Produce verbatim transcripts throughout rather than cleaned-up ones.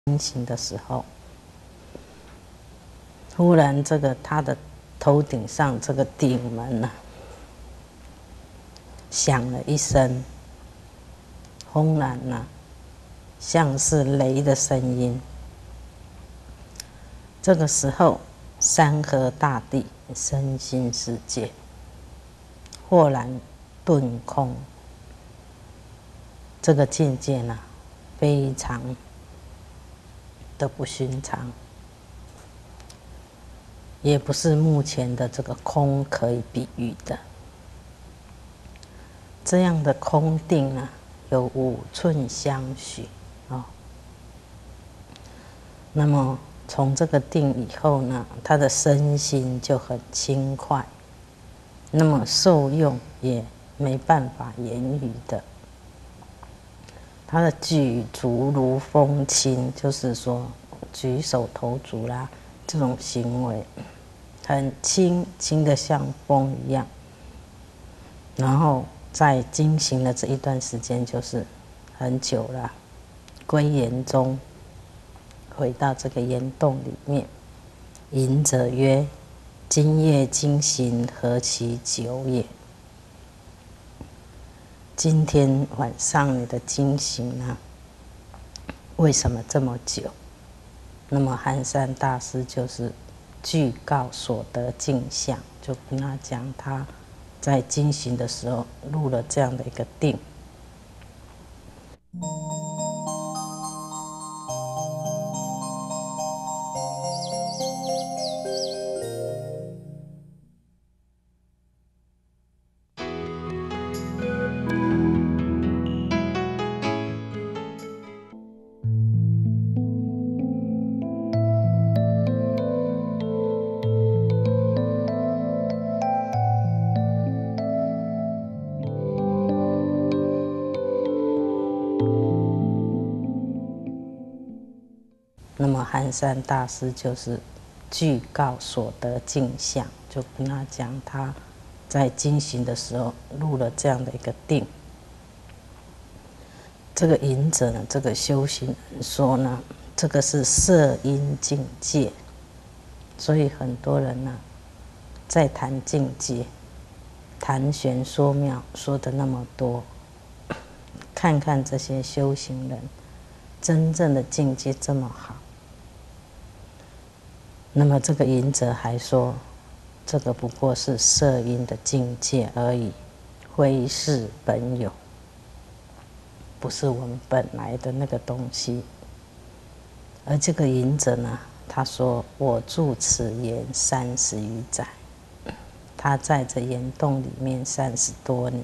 清醒的时候，忽然这个他的头顶上这个顶门啊，响了一声，轰然啊，像是雷的声音。这个时候，山河大地、身心世界，豁然顿空。这个境界呢，非常的不寻常，也不是目前的这个空可以比喻的。这样的空定啊，有五寸相许哦。那么从这个定以后呢，他的身心就很轻快，那么受用也没办法言语的。他的举足如风轻，就是说举手投足啦，这种行为很轻，轻的像风一样。然后在经行的这一段时间，就是很久了，归岩中，回到这个岩洞里面。隐者曰：“今夜经行何其久也！”今天晚上你的经行呢，为什么这么久？那么寒山大师就是具告所得镜像，就跟他讲他在经行的时候入了这样的一个定。那么寒山大师就是具告所得镜像，就跟他讲他在经行的时候入了这样的一个定。这个隐者呢，这个修行人说呢，这个是色音境界，所以很多人呢在谈境界，谈玄说妙，说的那么多，看看这些修行人真正的境界这么好。那么这个隐者还说，这个不过是色音的境界而已，非是本有，不是我们本来的那个东西。而这个隐者呢，他说：“我住此岩三十余载，他在这岩洞里面三十多年，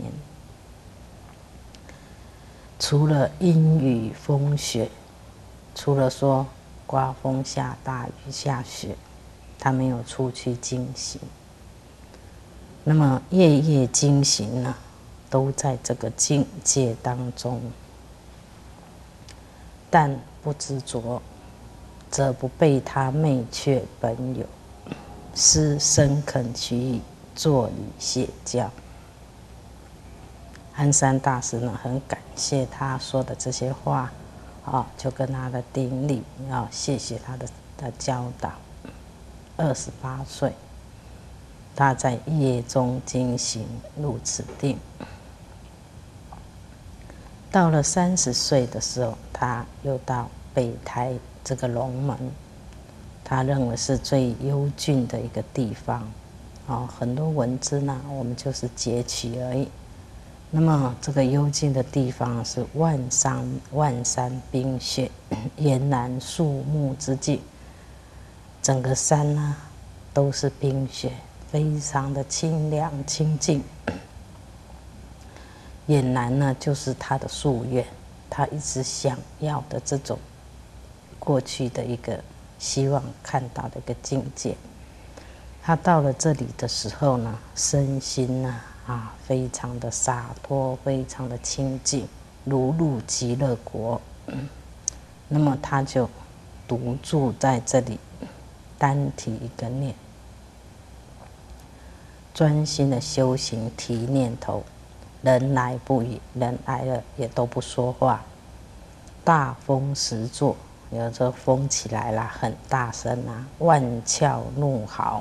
除了阴雨风雪，除了说刮风下大雨下雪，他没有出去经行。那么夜夜经行呢，都在这个境界当中。但不执着，则不被他昧却本有，师深肯取以作礼谢教。”寒山大师呢，很感谢他说的这些话，啊，就跟他的顶礼，啊，谢谢他的的教导。二十八岁，他在夜中经行入此定。到了三十岁的时候，他又到北台这个龙门，他认为是最幽峻的一个地方，哦，很多文字呢，我们就是截取而已。那么这个幽静的地方是万山万山冰雪，岩南树木之境，整个山呢都是冰雪，非常的清凉清净。岩南呢就是他的夙愿，他一直想要的这种过去的一个希望看到的一个境界。他到了这里的时候呢，身心呢啊，非常的洒脱，非常的清净，如入极乐国。嗯、那么他就独住在这里，单提一个念，专心的修行，提念头。人来不语，人来了也都不说话。大风时作， 有时候风起来啦，很大声啊，万窍怒号。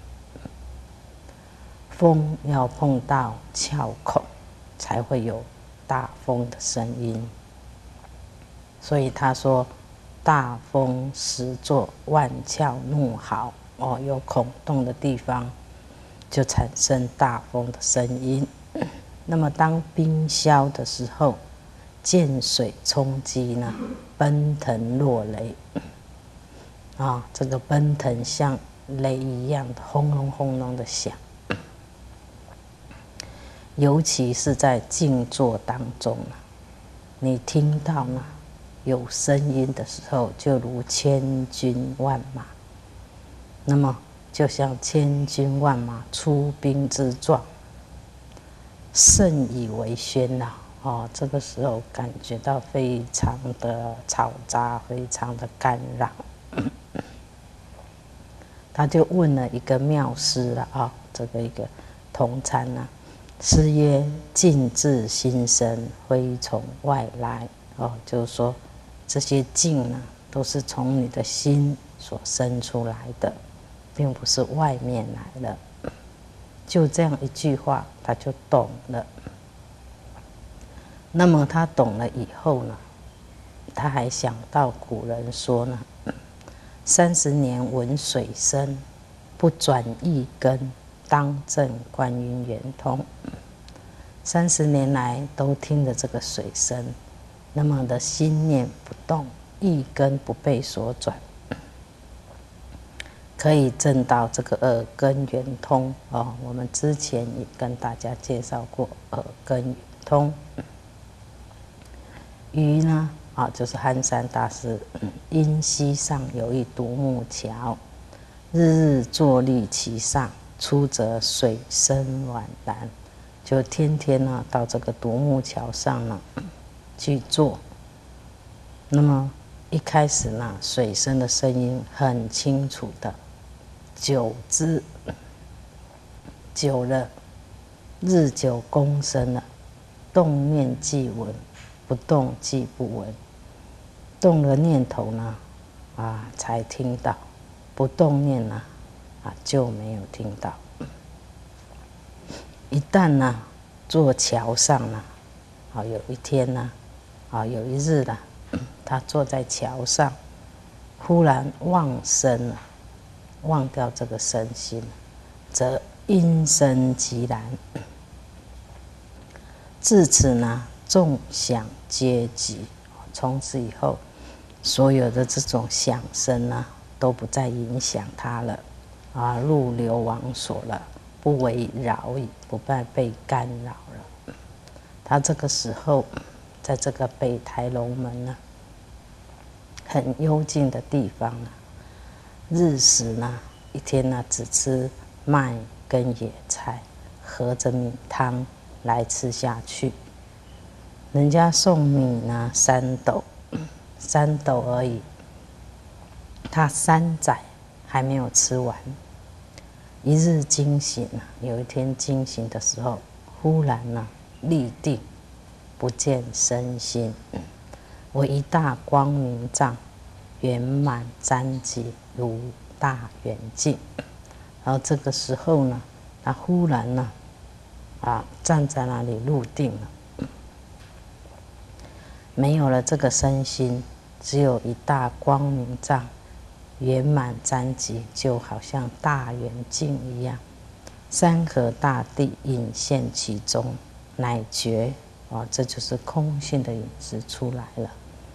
风要碰到窍孔，才会有大风的声音。所以他说，大风时作，万窍怒号。哦，有孔洞的地方，就产生大风的声音。那么当冰消的时候，见水冲击呢，奔腾落雷。啊，这个奔腾像雷一样的轰隆轰隆的响。尤其是在静坐当中啊，你听到呢有声音的时候，就如千军万马。那么就像千军万马出兵之状，甚以为喧闹。哦，这个时候感觉到非常的嘈杂，非常的干扰。他就问了一个妙师了啊、哦，这个一个同参啊，师曰：“静自心生，非从外来。”哦，就是说这些静呢，都是从你的心所生出来的，并不是外面来的。就这样一句话，他就懂了。那么他懂了以后呢，他还想到古人说呢：“三十年闻水声，不转一根，当证观音圆通。”三十年来都听着这个水声，那么的心念不动，一根不被所转，可以证到这个耳根圆通哦。我们之前也跟大家介绍过耳根圆通。鱼呢，啊，就是憨山大师，嗯，因溪上有一独木桥，日日坐立其上，出则水深宛然。就天天呢到这个独木桥上呢去坐。那么一开始呢，水声的声音很清楚的，久之，久了，日久功深了，动念即闻。不动即不闻，动了念头呢，啊，才听到；不动念呢，啊，就没有听到。一旦呢，坐桥上呢，啊，有一天呢，啊，有一日呢，他坐在桥上，忽然忘身了，忘掉这个身心，则音声寂然。自此呢，众响皆寂，从此以后，所有的这种响声呢，都不再影响他了，啊，入流王所了，不为扰矣，不再被干扰了。他这个时候，在这个北台龙门呢，很幽静的地方呢，日食呢，一天呢只吃麦跟野菜，和着米汤来吃下去。人家送米呢三斗，三斗而已，他三载还没有吃完。一日惊醒，有一天惊醒的时候，忽然呢立定，不见身心，为一大光明障，圆满瞻极，如大圆镜。然后这个时候呢，他忽然呢，啊，站在那里入定了。没有了这个身心，只有一大光明障，圆满瞻极，就好像大圆镜一样，山河大地隐现其中，乃觉啊，这就是空性的影子出来了。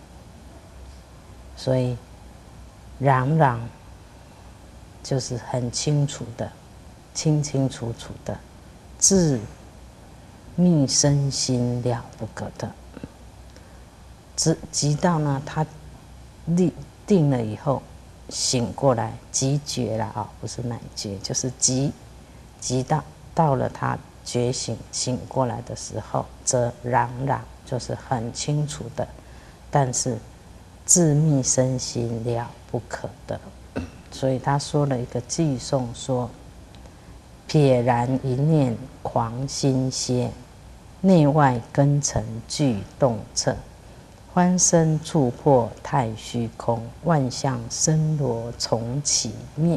所以攘攘就是很清楚的，清清楚楚的，自密身心了不可得。直直到呢，他立定了以后，醒过来，即觉了啊、哦，不是乃觉，就是即即到到了他觉醒醒过来的时候，则攘攘就是很清楚的，但是自密身心了不可得。所以他说了一个偈颂说：瞥然一念狂心歇，内外根尘俱动彻。 翻身触破太虚空，万象森罗从起灭。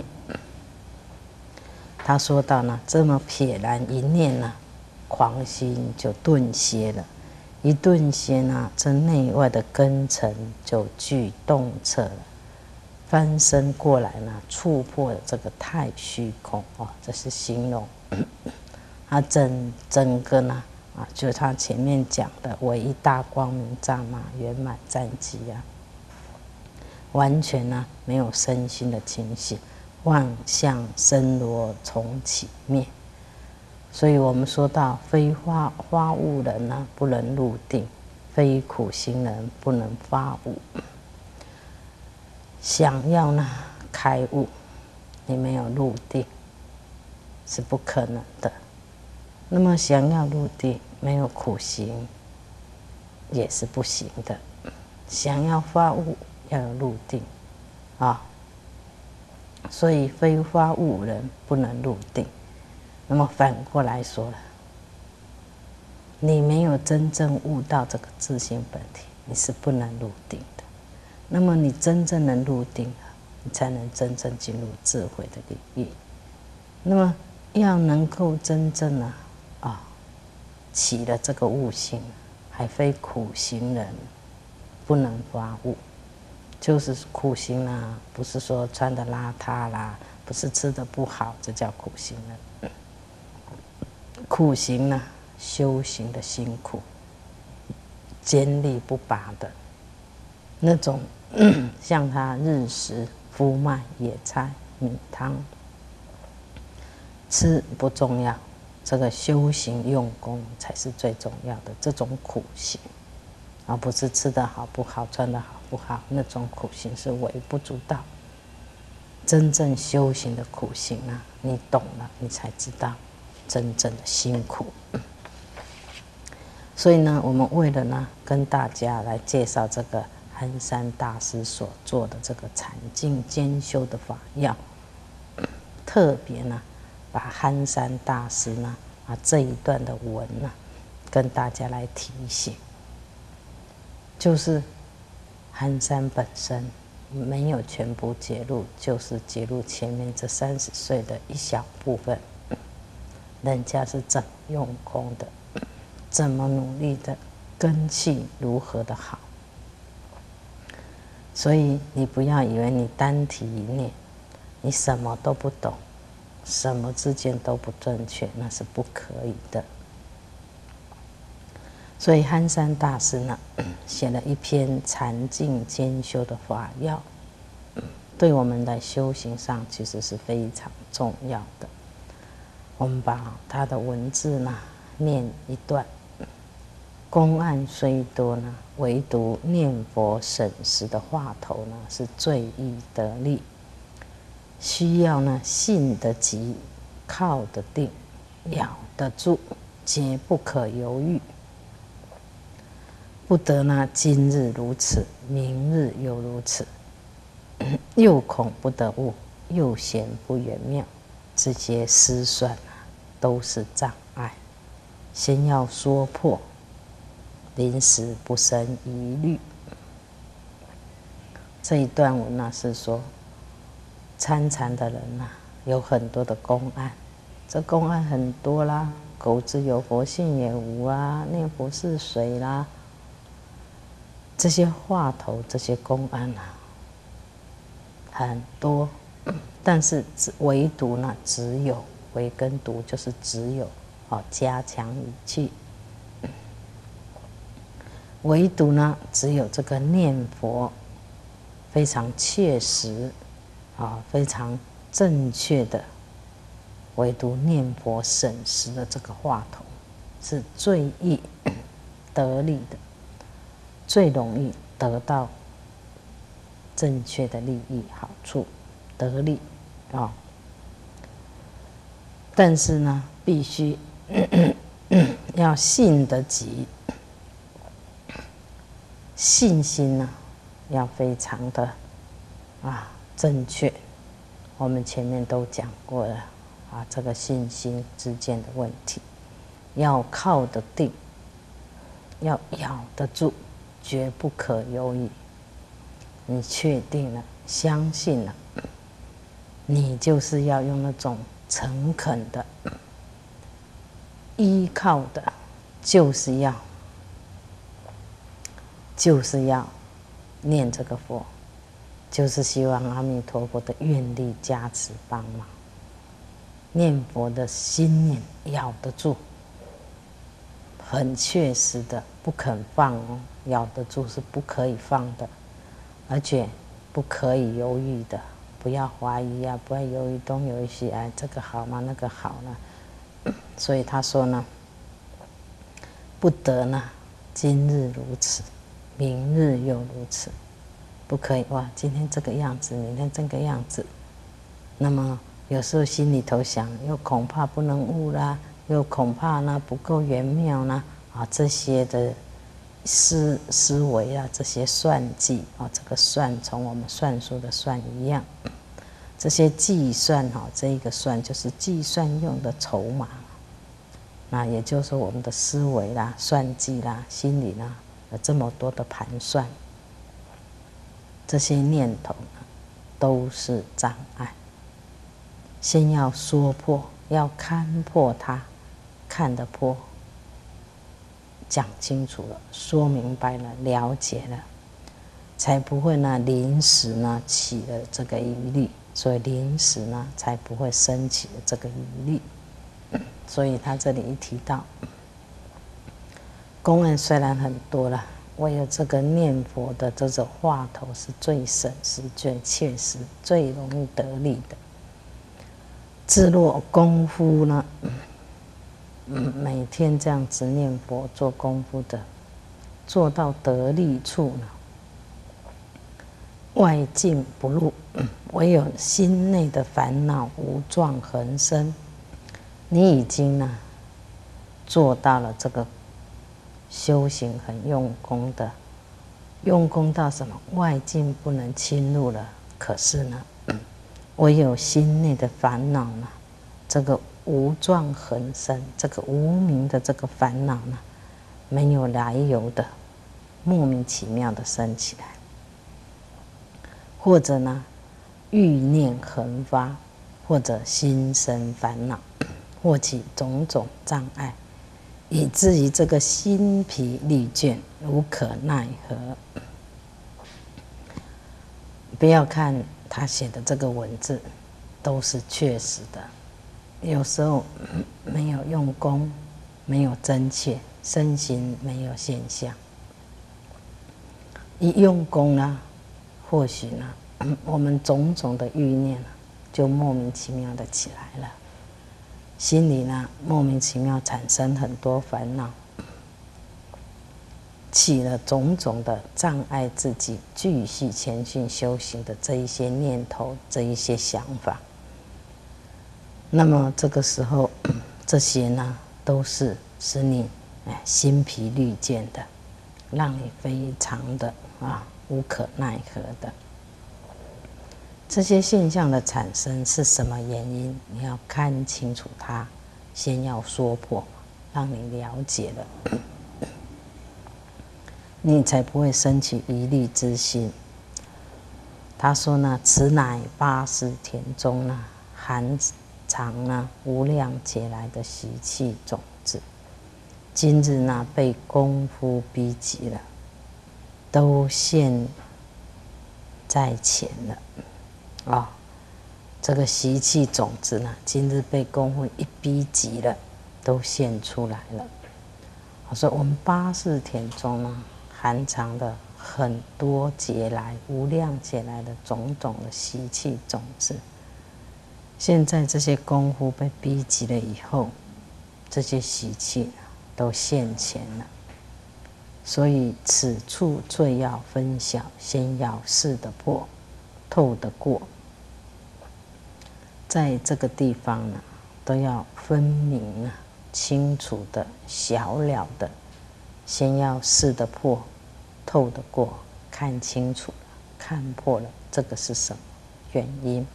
他说到呢，这么瞥然一念呢，狂心就顿歇了。一顿歇呢，这内外的根尘就具动彻了。翻身过来呢，触破了这个太虚空哦，这是形容。他整整个呢，啊，就是他前面讲的唯一大光明藏马圆满战机啊，完全呢没有身心的情形，万象森罗从起灭。所以我们说到，非花花悟人呢不能入定，非苦行人不能发悟。想要呢开悟，你没有入定是不可能的。那么想要入定，没有苦行也是不行的。想要发悟，要有入定啊。所以非发悟人不能入定。那么反过来说了，你没有真正悟到这个自性本体，你是不能入定的。那么你真正能入定了，你才能真正进入智慧的领域。那么要能够真正啊啊起了这个悟性，还非苦行人不能发悟。就是苦行啊，不是说穿的邋遢啦，不是吃的不好，这叫苦行人。苦行呢，修行的辛苦，坚力不拔的那种，像他日食、夫麦、野菜、米汤，吃不重要，这个修行用功才是最重要的。这种苦行，而不是吃的好不好、穿的好不好，那种苦行是微不足道。真正修行的苦行啊，你懂了，你才知道真正的辛苦。所以呢，我们为了呢跟大家来介绍这个憨山大师所做的这个禅净兼修的法要，特别呢把憨山大师呢啊这一段的文呢跟大家来提醒，就是憨山本身没有全部揭露，就是揭露前面这三十岁的一小部分。人家是怎么用功的，怎么努力的，根气如何的好。所以你不要以为你单提一念，你什么都不懂，什么之间都不正确，那是不可以的。所以憨山大师呢，写了一篇禅净兼修的法要，对我们的修行上其实是非常重要的。我们把他的文字呢念一段。公案虽多呢，唯独念佛审识的话头呢是最易得力。需要呢信得急，靠得定，咬得住，皆不可犹豫。不得呢今日如此，明日又如此，又恐不得悟，又嫌不圆妙，这些思算啊都是障碍。先要说破，临时不生疑虑。这一段文呢是说，参禅的人呐、啊、有很多的公案，这公案很多啦，狗子有佛性也无啊，念佛是谁啦，这些话头，这些公案啊很多，但是只唯独呢只有唯根独，就是只有哦加强语气。唯独呢，只有这个念佛非常切实啊，非常正确的，唯独念佛审识的这个话头是最易得力的，最容易得到正确的利益好处，得利啊。但是呢，必须要信得急。信心呢，要非常的啊正确。我们前面都讲过了啊，这个信心之间的问题，要靠得定，要咬得住绝不可犹豫。你确定了，相信了，你就是要用那种诚恳的、依靠的，就是要，就是要念这个佛，就是希望阿弥陀佛的愿力加持帮忙。念佛的心念咬得住，很确实的，不肯放哦，咬得住是不可以放的，而且不可以犹豫的，不要怀疑啊，不要犹豫东犹豫西，哎，这个好吗？那个好呢？所以他说呢，不得呢，今日如此，明日又如此，不可以哇！今天这个样子，明天这个样子，那么有时候心里头想，又恐怕不能悟啦，又恐怕呢不够圆妙啦，啊，这些的思思维啊，这些算计啊，这个算从我们算术的算一样，这些计算哈，这一个算就是计算用的筹码。那也就是说，我们的思维啦、算计啦、心里啦，有这么多的盘算，这些念头呢，都是障碍。先要说破，要看破它，看得破，讲清楚了，说明白了，了解了，才不会呢临时呢起了这个疑虑，所以临时呢才不会升起这个疑虑。所以他这里一提到，公案虽然很多了，唯有这个念佛的这种话头是最省时、最切实、最容易得力的。自若功夫呢，嗯，每天这样子念佛做功夫的，做到得力处呢，外境不入，唯有心内的烦恼无状横生。你已经呢做到了这个修行很用功的，用功到什么？外境不能侵入了，可是呢，唯有心内的烦恼呢，这个无状横生，这个无明的这个烦恼呢，没有来由的，莫名其妙的生起来，或者呢，欲念横发，或者心生烦恼，或起种种障碍，以至于这个心疲力倦，无可奈何。不要看他写的这个文字，都是确实的。有时候没有用功，没有真切，身心没有现象。一用功呢，或许呢，我们种种的欲念就莫名其妙的起来了。心里呢，莫名其妙产生很多烦恼，起了种种的障碍自己继续前进修行的这一些念头，这一些想法。那么这个时候，这些呢，都是使你哎心疲力倦的，让你非常的啊无可奈何的。这些现象的产生是什么原因？你要看清楚它，先要说破，让你了解了，你才不会生起疑虑之心。他说呢，此乃八识田中呢含藏呢无量劫来的习气种子，今日呢被功夫逼急了，都现在前了。啊、哦，这个习气种子呢，今日被功夫一逼急了，都现出来了。我说我们八识田中呢，含藏的很多劫来、无量劫来的种种的习气种子，现在这些功夫被逼急了以后，这些习气都现前了。所以此处最要分晓，先要识得破，透得过。在这个地方呢，都要分明啊、清楚的、晓了的，先要识得破、透得过，看清楚了、看破了，这个是什么原因？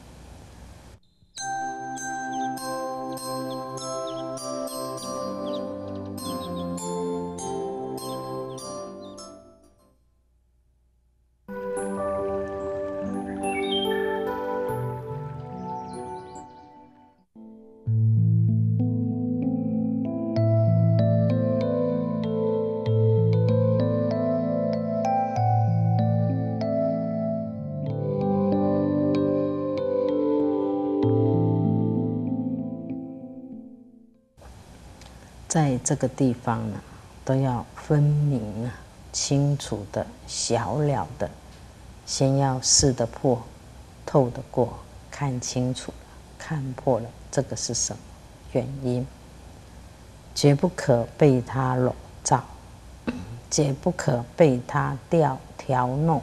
在这个地方呢，都要分明啊，清楚的、小了的，先要识得破、透得过，看清楚了、看破了，这个是什么原因？绝不可被他笼罩，绝不可被他调调弄，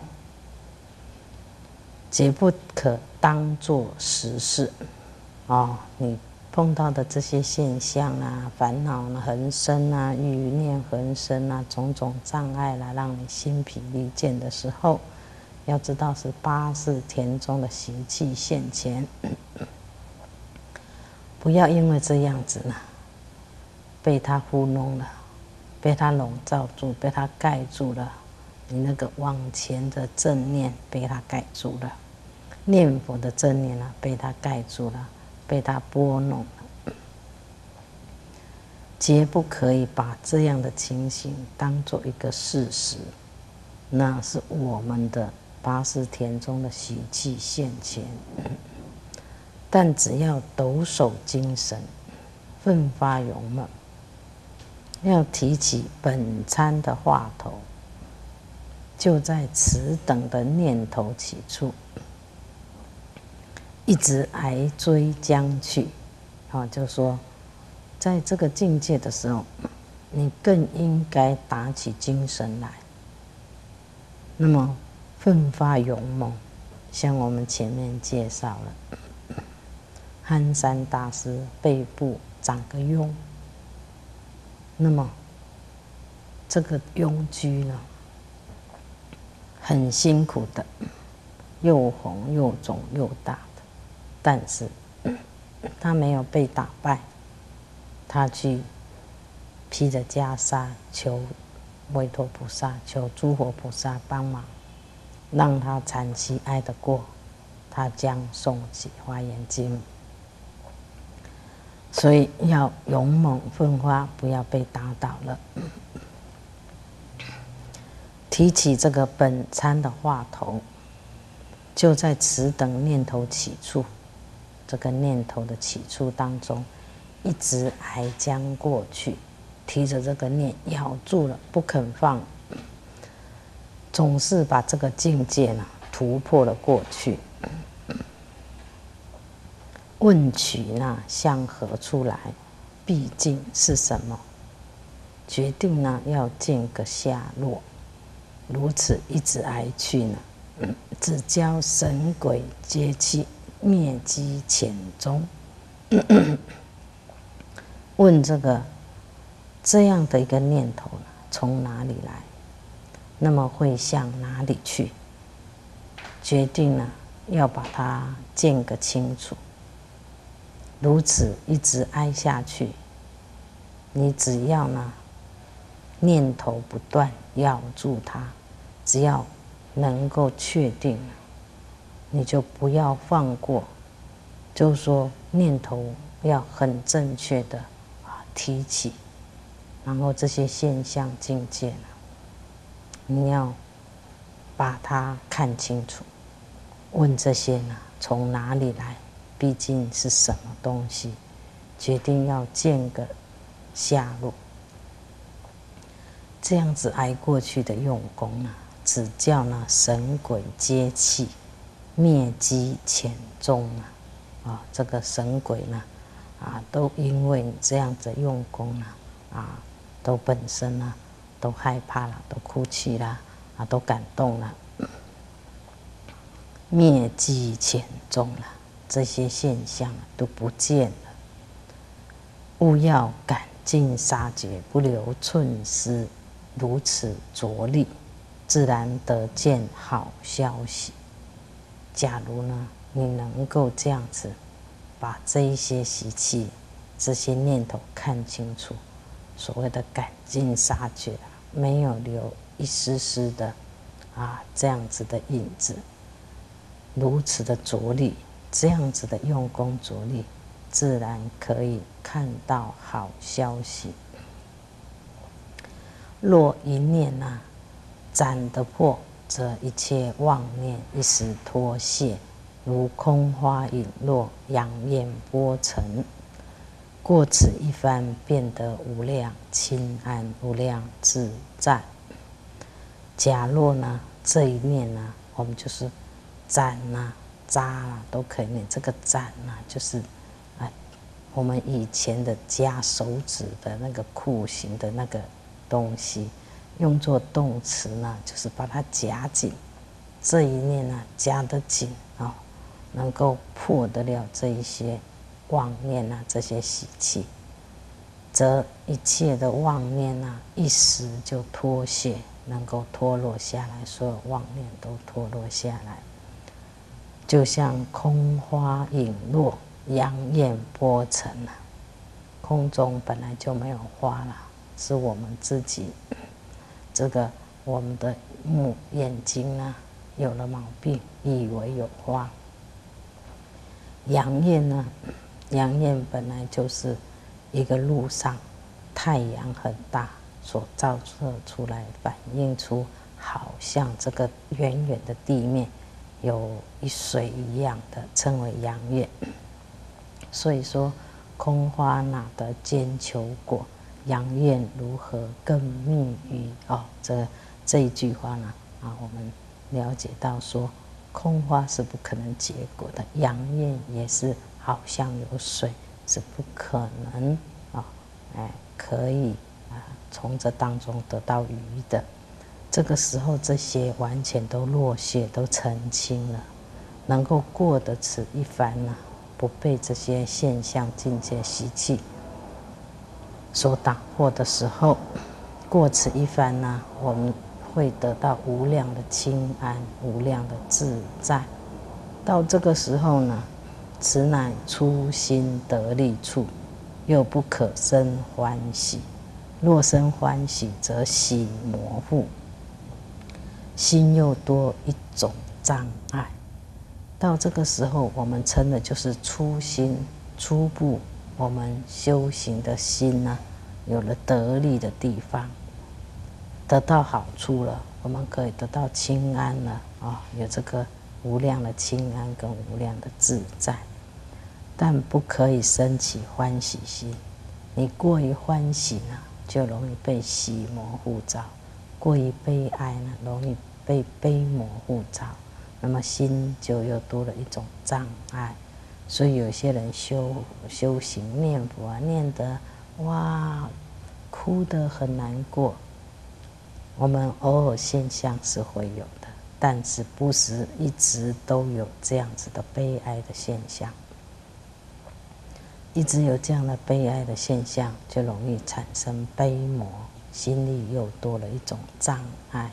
绝不可当作实事。哦，你碰到的这些现象啊、烦恼呢横生啊、欲念横生啊、种种障碍啦，让你心疲力尽的时候，要知道是八识田中的习气现前，不要因为这样子呢，被他糊弄了，被他笼罩住，被他盖住了，你那个往前的正念被他盖住了，念佛的正念啊被他盖住了，被他拨弄了。绝不可以把这样的情形当做一个事实，那是我们的八识田中的习气现前。但只要抖擻精神，奋发勇猛，要提起本参的话头，就在此等的念头起处，一直挨追将去。啊，就说在这个境界的时候，你更应该打起精神来，那么奋发勇猛。像我们前面介绍了，憨山大师背部长个痈，那么这个痈疽呢，很辛苦的，又红又肿又大的，但是他没有被打败，他去披着袈裟求维陀菩萨、求诸佛菩萨帮忙，让他惨期挨得过，他将诵起《华严经》。所以要勇猛奋发，不要被打倒了。提起这个本参的话头，就在此等念头起处，这个念头的起处当中，一直挨将过去，提着这个念咬住了，不肯放，总是把这个境界呢突破了过去。问取呢向何处来？毕竟是什么？决定呢要见个下落。如此一直挨去呢，嗯、只教神鬼皆弃，灭机潜踪。问这个这样的一个念头呢，从哪里来？那么会向哪里去？决定呢要把它见个清楚。如此一直挨下去，你只要呢念头不断，咬住它，只要能够确定，你就不要放过。就是说念头要很正确的啊提起，然后这些现象境界呢，你要把它看清楚。问这些呢从哪里来？毕竟是什么东西？决定要见个下落。这样子挨过去的用功啊，只叫呢神鬼皆弃，灭机潜踪啊！啊，这个神鬼呢，啊，都因为你这样子用功啊，啊，都本身呢都害怕了，都哭泣了，啊，都感动了，灭机潜踪了。这些现象都不见了，务要赶尽杀绝，不留寸丝，如此着力，自然得见好消息。假如呢，你能够这样子，把这一些习气、这些念头看清楚，所谓的赶尽杀绝，没有留一丝丝的啊这样子的影子，如此的着力。这样子的用功着力，自然可以看到好消息。若一念啊斩得破，则一切妄念一时脱卸，如空花影落，仰焰波尘。 过此一番，便得无量清安、无量自在。假若呢，这一念呢，我们就是斩啊、扎啊都可以念。这个斩啊，就是哎，我们以前的夹手指的那个酷刑的那个东西，用作动词呢，就是把它夹紧。这一念呢，夹得紧啊、哦，能够破得了这一些妄念啊，这些习气，则一切的妄念啊，一时就脱卸，能够脱落下来，所有妄念都脱落下来，就像空花影落，杨焰波尘啊。空中本来就没有花了，是我们自己这个我们的目眼睛啊有了毛病，以为有花。阳焰呢，阳焰本来就是一个路上太阳很大所照射出来，反映出好像这个远远的地面有一水一样的，称为阳焰。所以说，空花哪得坚球果？阳焰如何更密于哦？这这一句话呢啊，我们了解到说，空花是不可能结果的，阳焰也是好像有水，是不可能啊，哎，可以啊从这当中得到鱼的。这个时候，这些完全都落谢，都澄清了，能够过得此一番呢、啊，不被这些现象境界习气所打破的时候，过此一番呢、啊，我们会得到无量的清安、无量的自在。到这个时候呢，此乃初心得力处，又不可生欢喜。若生欢喜，则喜模糊，心又多一种障碍。到这个时候，我们称的就是初心、初步我们修行的心呢、啊，有了得力的地方，得到好处了，我们可以得到清安了啊、哦，有这个无量的清安跟无量的自在，但不可以升起欢喜心。你过于欢喜呢，就容易被喜魔护照；过于悲哀呢，容易被悲魔护照。那么心就又多了一种障碍，所以有些人修修行念佛啊，念得哇，哭得很难过。我们偶尔现象是会有的，但是不是一直都有这样子的悲哀的现象。一直有这样的悲哀的现象，就容易产生悲魔，心里又多了一种障碍。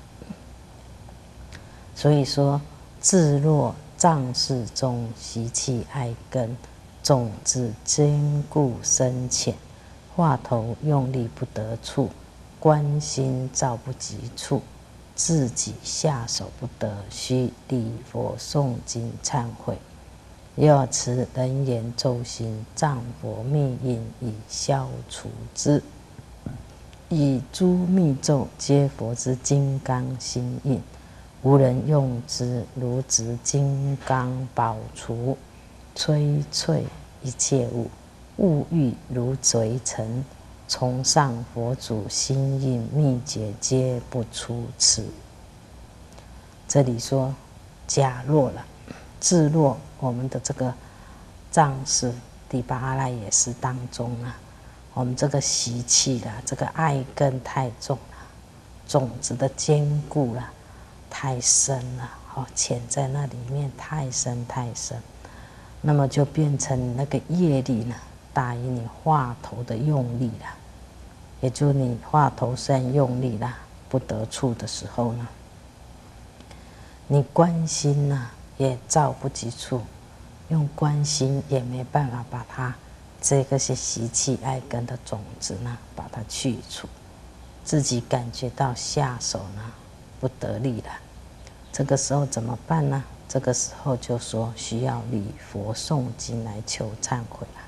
所以说，自若障事中习气哀根，种子坚固深浅，话头用力不得处，观心照不及处，自己下手不得，须礼佛诵经忏悔。要持人言咒心，藏佛密印以消除之。以诸密咒皆佛之金刚心印，无人用之，如执金刚宝杵，摧瘁一切物，物欲如贼尘。从上佛祖心印秘诀，皆不出此。这里说，假若了，自若我们的这个藏识第八阿赖耶识当中啊，我们这个习气啦，这个爱根太重了，种子的坚固了，太深了，哦，潜在那里面太深太深，那么就变成那个业力呢，大于你话头的用力了。也就是你话头虽然用力啦，不得处的时候呢，你观心呢、啊、也照不及处，用观心也没办法把它这个是习气爱根的种子呢，把它去除，自己感觉到下手呢不得力了。这个时候怎么办呢？这个时候就说需要礼佛诵经来求忏悔了。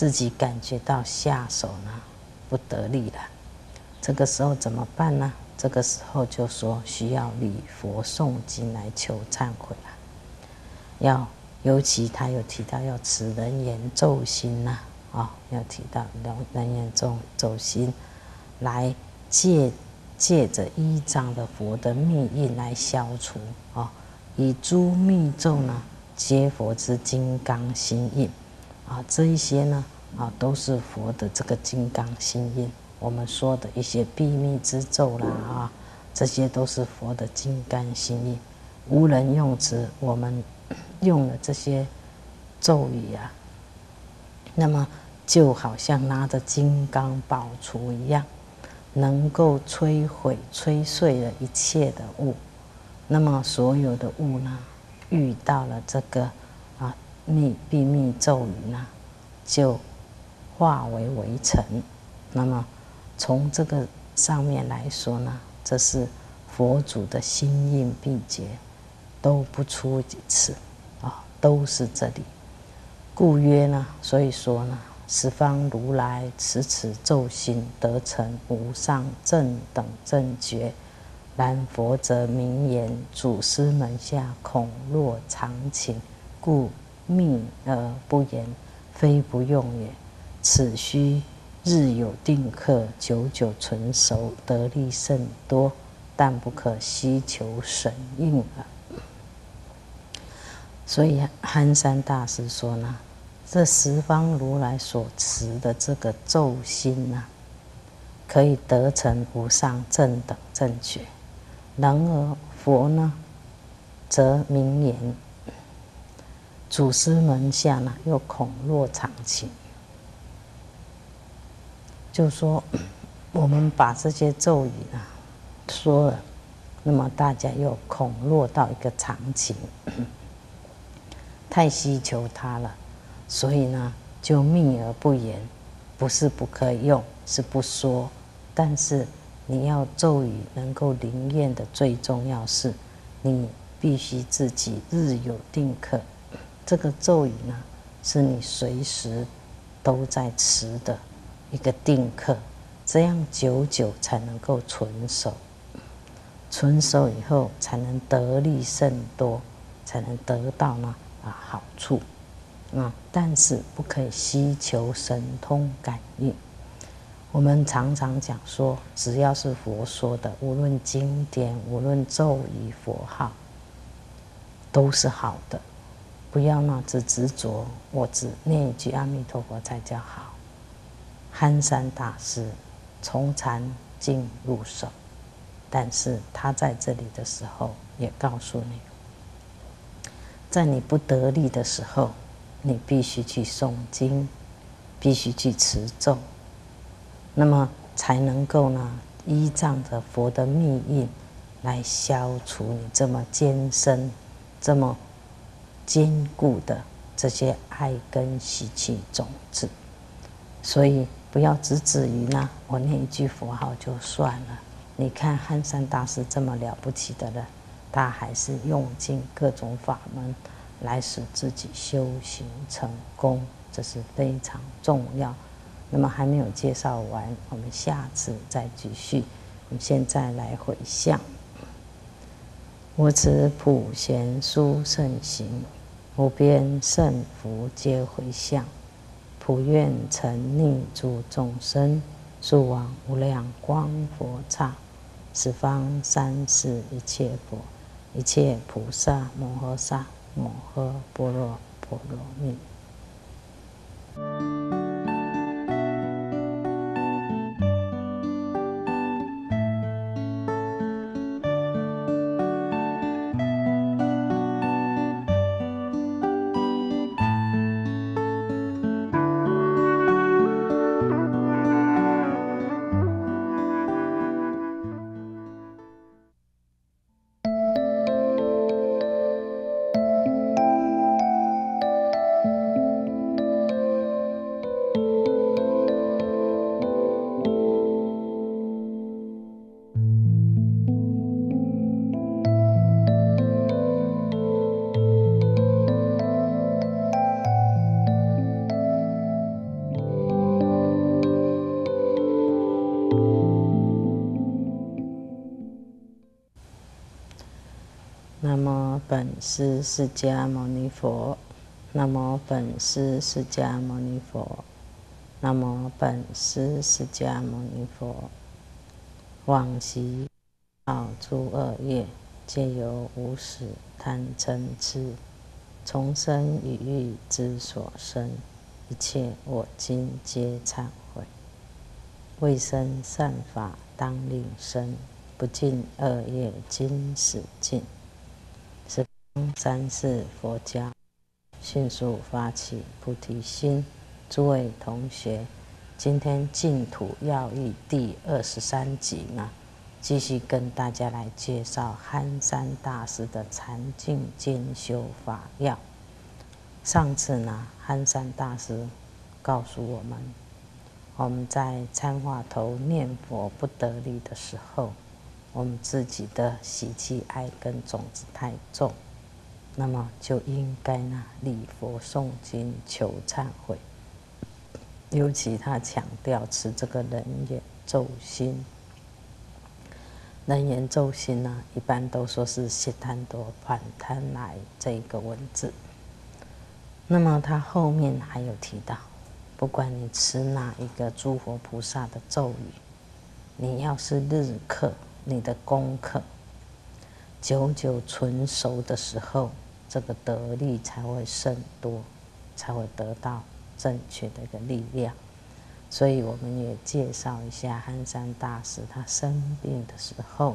自己感觉到下手呢不得力了，这个时候怎么办呢？这个时候就说需要礼佛诵经来求忏悔啊。要尤其他有提到要持人言咒心呐、啊，哦，要提到人言咒咒心，来借借着依仗的佛的密印来消除哦，以诸密咒呢，皆佛之金刚心印啊，这一些呢啊都是佛的这个金刚心印。我们说的一些秘密之咒啦啊，这些都是佛的金刚心印。无人用之，我们用了这些咒语啊，那么就好像拿着金刚宝杵一样，能够摧毁、摧碎了一切的物。那么所有的物呢，遇到了这个啊秘秘密咒语呢，就化为微尘。那么从这个上面来说呢，这是佛祖的心印秘诀，都不出几次啊，都是这里。故曰呢，所以说呢，十方如来持此咒心，得成无上正等正觉。然佛则明言：祖师门下恐若常情，故密而不言，非不用也。此须日有定课，久久纯熟，得力甚多，但不可希求神应耳。所以憨山大师说呢，这十方如来所持的这个咒心呢，可以得成无上正等正觉。然而佛呢，则明言，祖师门下呢，又恐若常情。就说我们把这些咒语呢说了，那么大家又恐落到一个常情，太希求它了，所以呢就秘而不言。不是不可以用，是不说。但是你要咒语能够灵验的，最重要是你必须自己日有定课。这个咒语呢，是你随时都在持的一个定课，这样久久才能够纯熟。纯熟以后，才能得力甚多，才能得到呢啊好处。嗯，但是不可以希求神通感应。我们常常讲说，只要是佛说的，无论经典，无论咒语、佛号，都是好的。不要呢只执着，我只念一句阿弥陀佛才叫好。憨山大师从禅境入手，但是他在这里的时候也告诉你，在你不得力的时候，你必须去诵经，必须去持咒，那么才能够呢依仗着佛的密印来消除你这么艰深、这么坚固的这些爱根习气种子。所以不要只止于呢，我念一句佛号就算了。你看憨山大师这么了不起的人，他还是用尽各种法门来使自己修行成功，这是非常重要。那么还没有介绍完，我们下次再继续。我们现在来回向：我持普贤殊胜行，无边胜福皆回向。普愿沉溺诸众生，速往无量光佛刹。十方三世一切佛，一切菩萨摩诃萨，摩诃般若波罗蜜。 南无本师释迦牟尼佛，南无本师释迦牟尼佛，南无本师释迦牟尼佛。往昔造诸恶业，皆由无始贪嗔痴从生与欲之所生，一切我今皆忏悔。未生善法当令生，不尽恶业今始尽。十方三世佛教迅速发起菩提心。诸位同学，今天净土要义第二十三集呢，继续跟大家来介绍憨山大师的禅净兼修法要。上次呢，憨山大师告诉我们，我们在参话头念佛不得力的时候，我们自己的习气爱根种子太重，那么就应该呢礼佛诵经求忏悔。尤其他强调持这个人言咒心。人言咒心呢，一般都说是悉檀多反贪来这一个文字。那么他后面还有提到，不管你持哪一个诸佛菩萨的咒语，你要是日课你的功课久久纯熟的时候，这个得力才会甚多，才会得到正确的一个力量。所以我们也介绍一下憨山大师他生病的时候，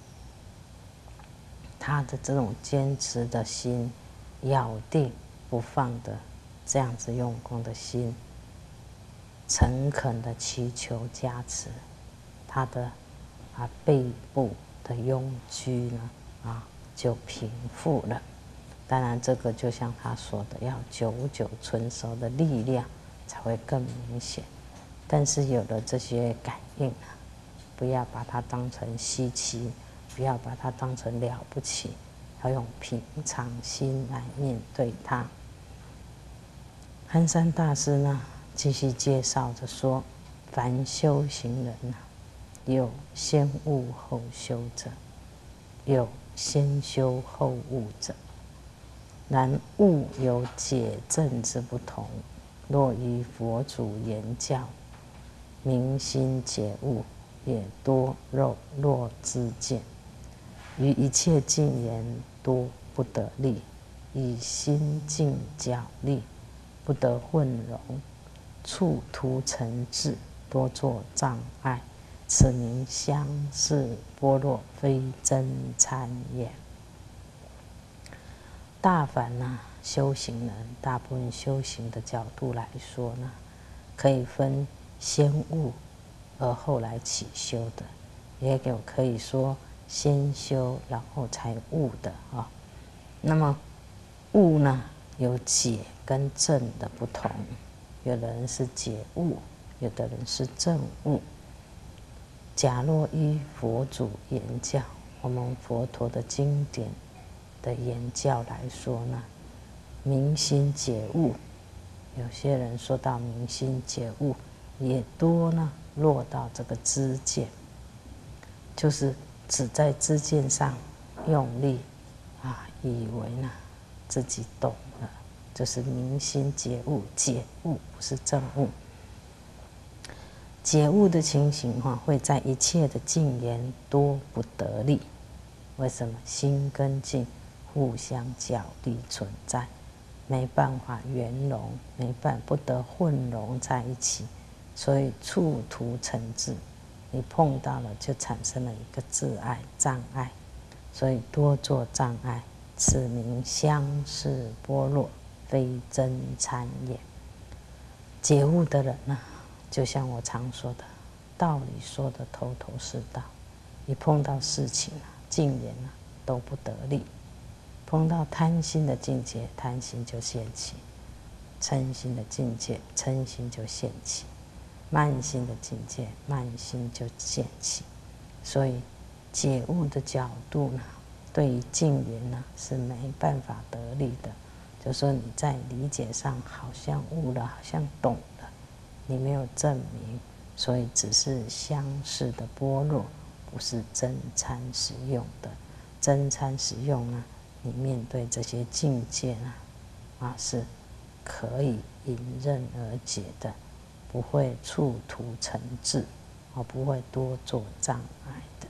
他的这种坚持的心，咬定不放的这样子用功的心，诚恳的祈求加持，他的啊背部的痈疽呢啊就平复了。当然这个就像他说的，要久久纯熟的力量才会更明显。但是有了这些感应啊，不要把它当成稀奇，不要把它当成了不起，要用平常心来面对它。憨山大师呢，继续介绍着说，凡修行人啊，有先悟后修者，有先修后悟者。然悟有解证之不同，若依佛祖言教，明心解悟，也多肉弱知见。于一切境言多不得力，以心境角力，不得混容，处途成智，多作障碍。此名相似般若，非真参也。大凡呢、啊、修行人，大部分修行的角度来说呢，可以分先悟而后来起修的，也有可以说先修然后才悟的啊。那么悟呢，有解跟证的不同，有的人是解悟，有的人是证悟。假若依佛祖言教，我们佛陀的经典的言教来说呢，明心解悟，有些人说到明心解悟，也多呢落到这个知见，就是只在知见上用力啊，以为呢自己懂了，就是明心解悟。解悟不是证悟。解悟的情形哈、啊，会在一切的境言多不得力。为什么？心跟境互相角力存在，没办法圆融，没办法不得混融在一起，所以处途成智，你碰到了就产生了一个自爱障碍，所以多做障碍。此名相似般若，非真参也。解悟的人呢、啊，就像我常说的，道理说的头头是道，一碰到事情啊，境缘啊都不得力。碰到贪心的境界，贪心就现起；嗔心的境界，嗔心就现起；慢心的境界，慢心就现起。所以解悟的角度呢，对于境缘呢是没办法得力的。就说你在理解上好像悟了，好像懂了，你没有证明，所以只是相似的般若，不是真参实用的。真参实用呢， 你面对这些境界呢，啊，是可以迎刃而解的，不会触途成滞，啊，不会多做障碍的。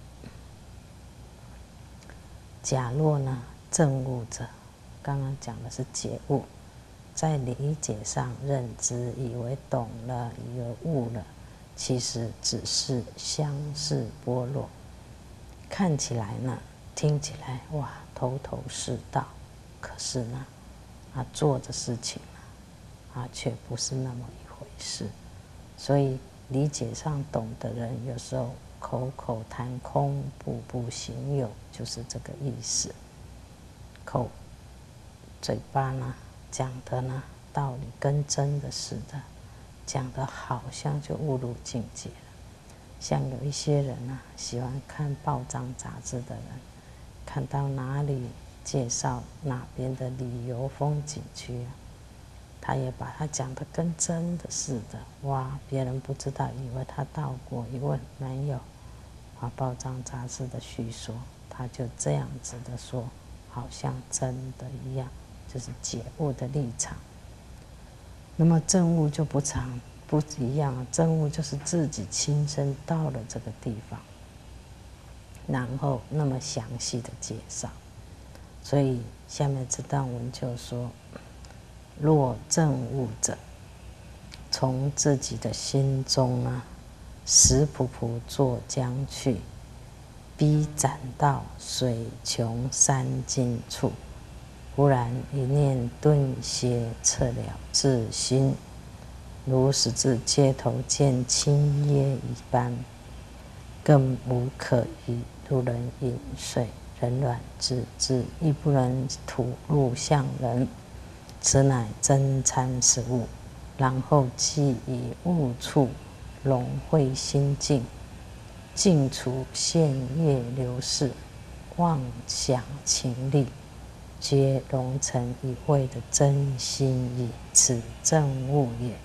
假若呢，证悟者，刚刚讲的是觉悟，在理解上认知，以为懂了，以为悟了，其实只是相似般若，看起来呢，听起来哇，头头是道，可是呢，啊，做的事情呢，啊，却不是那么一回事。所以理解上懂的人，有时候口口谈空，步步行有，就是这个意思。口嘴巴呢讲的呢道理跟真的似的，讲的好像就误入境界了。像有一些人啊，喜欢看报章杂志的人，看到哪里介绍哪边的旅游风景区啊，他也把它讲的跟真的似的，哇！别人不知道，以为他到过，一问没有，啊，报章杂志的叙说，他就这样子的说，好像真的一样，就是解悟的立场。那么证悟就不常不一样啊，证悟就是自己亲身到了这个地方，然后那么详细的介绍。所以下面这段文就说：若证悟者，从自己的心中啊，实仆仆坐将去，逼斩到水穷山尽处，忽然一念顿歇，彻了自心，如始至街头见青叶一般，更无可疑。如人饮水，人软自知，亦不能吐露向人。此乃真参实悟。然后即以悟处融会心境，尽除现业流逝，妄想情力，皆融成一味的真心意，此证悟也。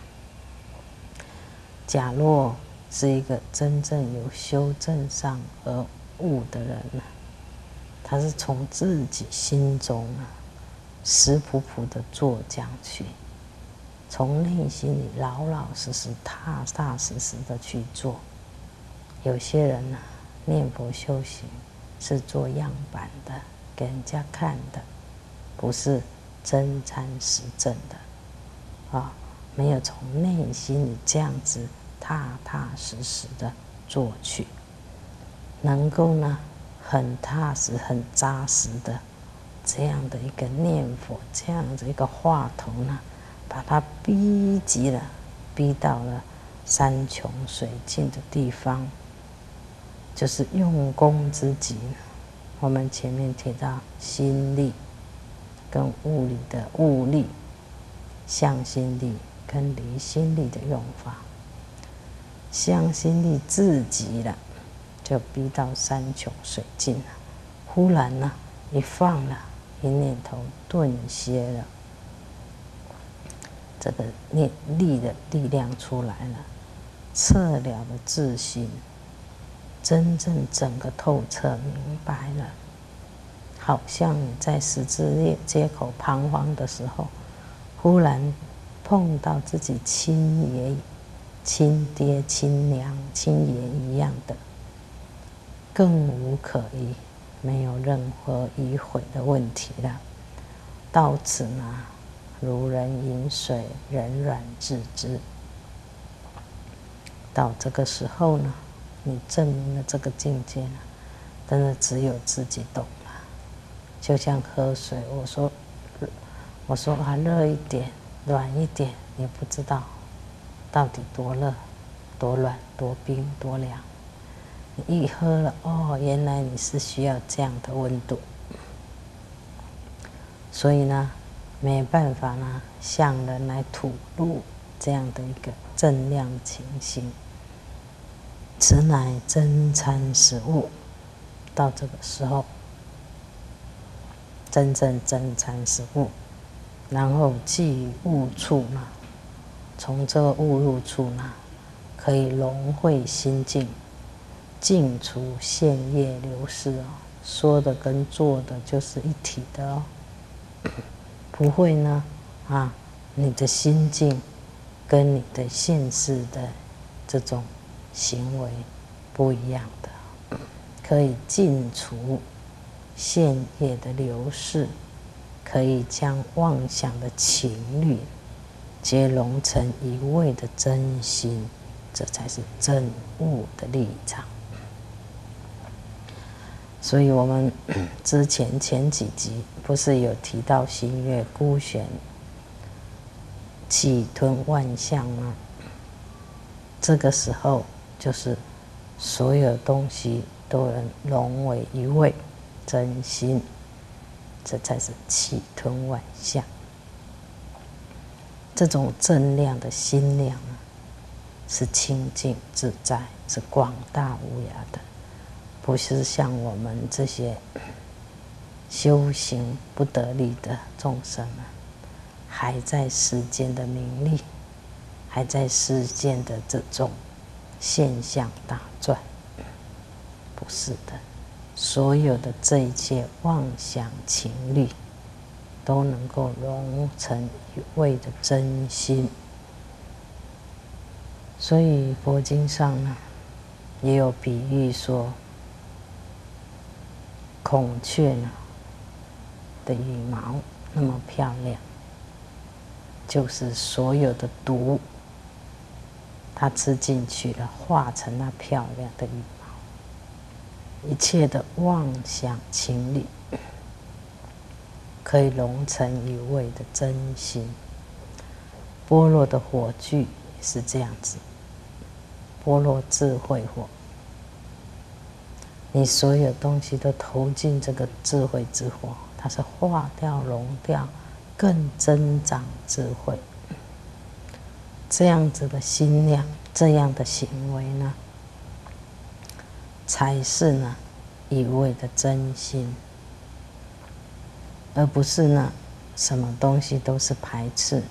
假若是一个真正有修正上而悟的人呢，他是从自己心中啊，实朴朴的做将去，从内心里老老实实、踏踏实实的去做。有些人呢、啊，念佛修行是做样板的，给人家看的，不是真参实证的啊，没有从内心里这样子踏踏实实的做去，能够呢很踏实、很扎实的这样的一个念佛，这样子一个话头呢，把它逼急了，逼到了山穷水尽的地方，就是用功之极。我们前面提到心力跟物理的物力、向心力跟离心力的用法。向心力至极了，就逼到山穷水尽了。忽然呢，一放了，一念头顿歇了，这个念力的力量出来了，彻了的自心，真正整个透彻明白了。好像你在十字街口彷徨的时候，忽然碰到自己亲爷、亲爹、亲娘、亲爷一样的，更无可疑，没有任何迂回的问题了。到此呢，如人饮水，人软自知。到这个时候呢，你证明了这个境界呢，真的只有自己懂了。就像喝水，我说，我说啊，热一点，软一点，你不知道到底多热、多软、多冰、多凉。你一喝了，哦，原来你是需要这样的温度。所以呢，没办法呢，向人来吐露这样的一个正量情形。此乃真参实悟。到这个时候，真正真参实悟，然后即悟处呢，从这个悟入处呢，可以融会心境，尽除现业流逝哦， 说的跟做的就是一体的哦。不会呢，啊，你的心境跟你的现世的这种行为不一样的，可以尽除现业的流逝，可以将妄想的情虑皆融成一味的真心，这才是真悟的立场。所以我们之前前几集不是有提到心月孤悬气吞万象吗？这个时候就是所有东西都能融为一味真心，这才是气吞万象。这种正量的心量啊，是清净自在，是广大无涯的，不是像我们这些修行不得力的众生啊，还在世间的名利，还在世间的这种现象打转。不是的，所有的这一切妄想情虑都能够融成一味的真心。所以佛经上呢也有比喻说，孔雀呢的羽毛那么漂亮，就是所有的毒它吃进去了，化成那漂亮的羽毛，一切的妄想情虑可以融成一味的真心。般若的火炬也是这样子，般若智慧火，你所有东西都投进这个智慧之火，它是化掉融掉，更增长智慧。这样子的心量，这样的行为呢，才是呢一味的真心，而不是呢什么东西都是排斥，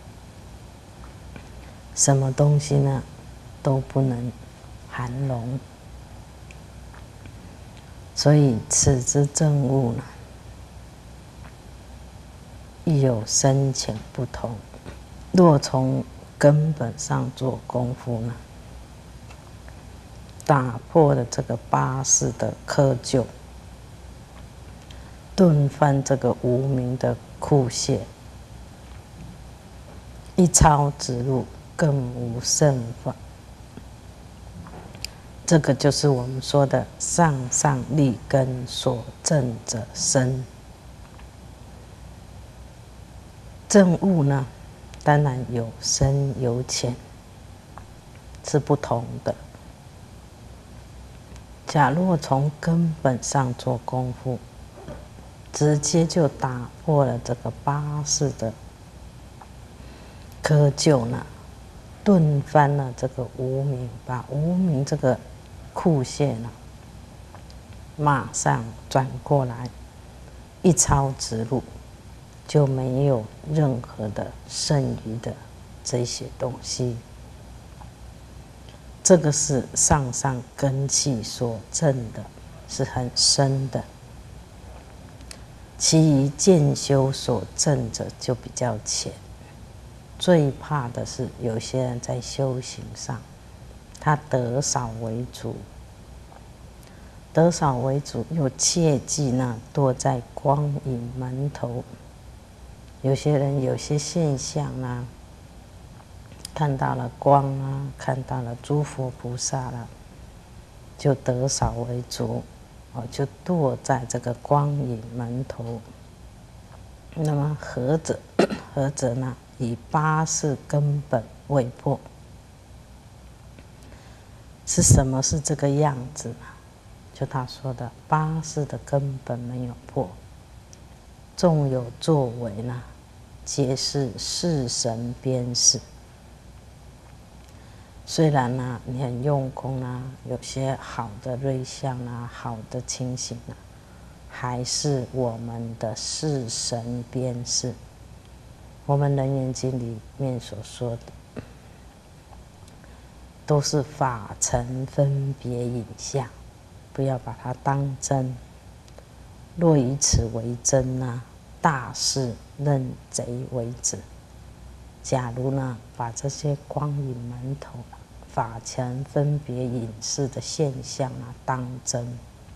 什么东西呢都不能含容。所以此之正悟呢，亦有深浅不同。若从根本上做功夫呢，打破了这个八识的窠臼，顿翻这个无明的库械，一超直入，更无胜法。这个就是我们说的上上利根所证者深。证悟呢，当然有深有浅，是不同的。假若从根本上做功夫，直接就打破了这个八识的窠臼呢，顿翻了这个无明，把无明这个库械呢，马上转过来，一超直入，就没有任何的剩余的这些东西。这个是上上根器所证的，是很深的。其余渐修所证者就比较浅。最怕的是有些人在修行上，他得少为主，得少为主，又切忌呢堕在光影门头。有些人有些现象啊，看到了光啊，看到了诸佛菩萨了，就得少为主，哦，就堕在这个光影门头。那么何者？何者呢？以八识根本未破。是什么是这个样子呢？就他说的八识的根本没有破，纵有作为呢，皆是事神边事。虽然呢，你很用功啊，有些好的瑞相啊，好的清醒啊，还是我们的事神边事。我们《楞严经》里面所说的，都是法尘分别影像，不要把它当真。 若以此为真呢，大事认贼为子。假如呢，把这些光影门头、法尘分别隐士的现象啊当真，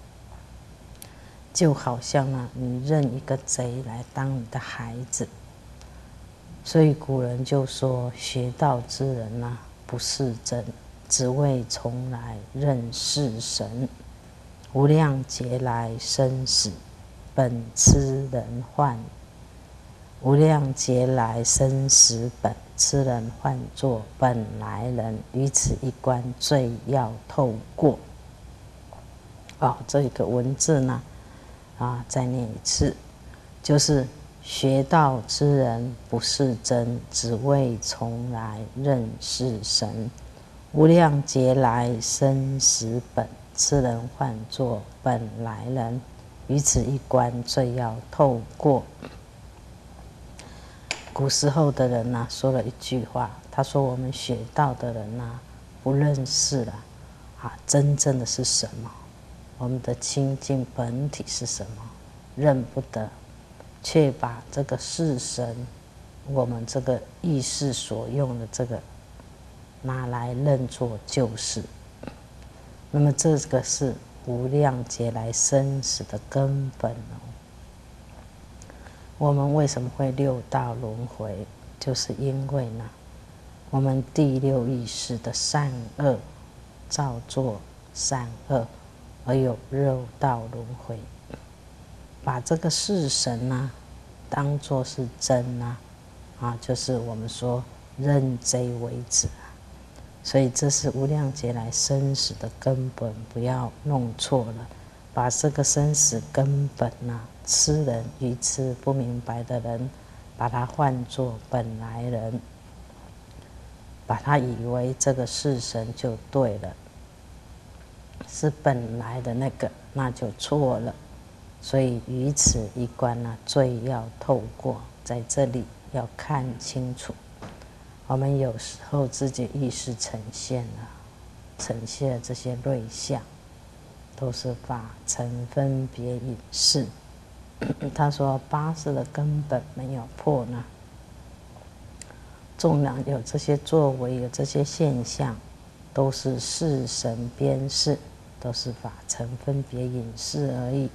就好像呢，你认一个贼来当你的孩子。所以古人就说：学道之人啊，不是真，只为从来认是神。无量劫来生死，本痴人幻。无量劫来生死本，痴人唤作本来人。于此一关，最要透过。哦，这个文字呢，啊，再念一次，就是学道之人不是真，只为从来认是神。无量劫来生死本，痴人唤作本来人。于此一关，最要透过。古时候的人呢、啊，说了一句话，他说：“我们学道的人呢、啊，不认识了啊，真正的是什么？我们的清净本体是什么？认不得，却把这个是神，我们这个意识所用的这个拿来认作就是。那么这个是无量劫来生死的根本哦。我们为什么会六道轮回？就是因为呢，我们第六意识的善恶造作善恶，而有六道轮回。把这个是神呢、啊，当作是真啊，啊，就是我们说认贼为子。所以这是无量劫来生死的根本，不要弄错了。把这个生死根本啊，痴人愚痴不明白的人，把它换作本来人，把他以为这个是神就对了，是本来的那个，那就错了。所以于此一关呢、啊，最要透过，在这里要看清楚。我们有时候自己意识呈现了，呈现了这些瑞相，都是法尘分别隐士。他说八识的根本没有破呢，纵然有这些作为，有这些现象，都是事神边事，都是法尘分别隐士而已。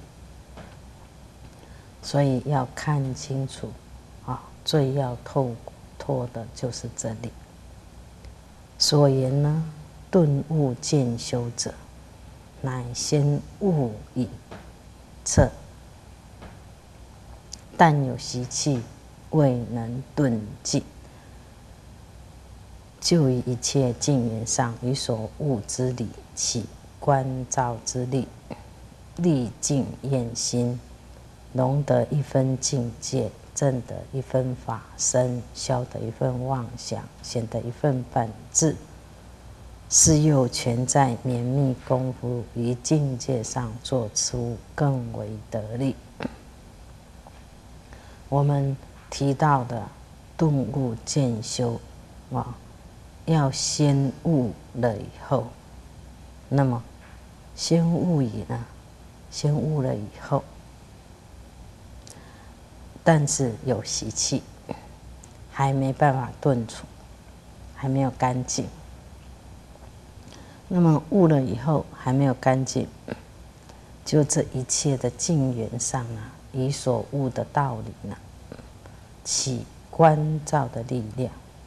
所以要看清楚啊，最要透脱的就是这里。所言呢，顿悟渐修者，乃先悟以测，但有习气，未能顿尽。就于一切境缘上，于所悟之理起观照之力，历尽验心，容得一分境界，证得一分法身，消得一分妄想，显得一分本质。是又全在绵密功夫于境界上做出更为得力。我们提到的顿悟渐修啊，要先悟了以后，那么先悟以呢，先悟了以后，但是有习气，还没办法顿除，还没有干净。那么悟了以后还没有干净，就这一切的境缘上啊，以所悟的道理呢，起观照的力量，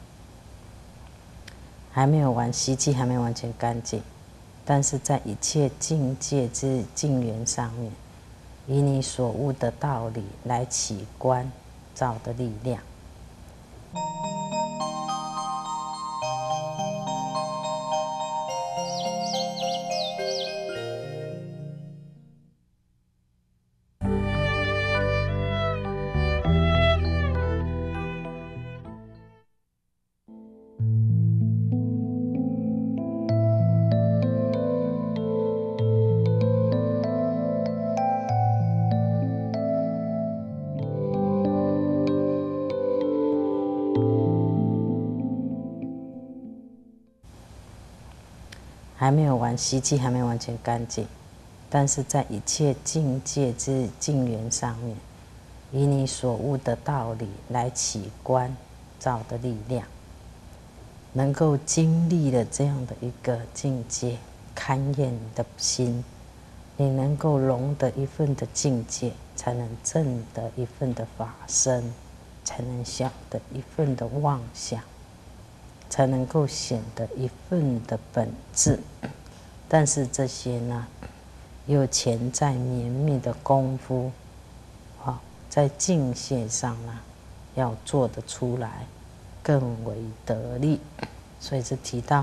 还没有完，习气还没完全干净，但是在一切境界之境缘上面，以你所悟的道理来起观照的力量。还没有完，习气还没完全干净， 但是在一切境界之境缘上面，以你所悟的道理来起观照的力量，能够经历了这样的一个境界，勘验你的心，你能够容得一份的境界，才能证得一份的法身，才能晓得一份的妄想，才能够显得一份的本质。但是这些呢，又潜在绵密的功夫，啊，在境界上呢，要做得出来，更为得力。所以是提到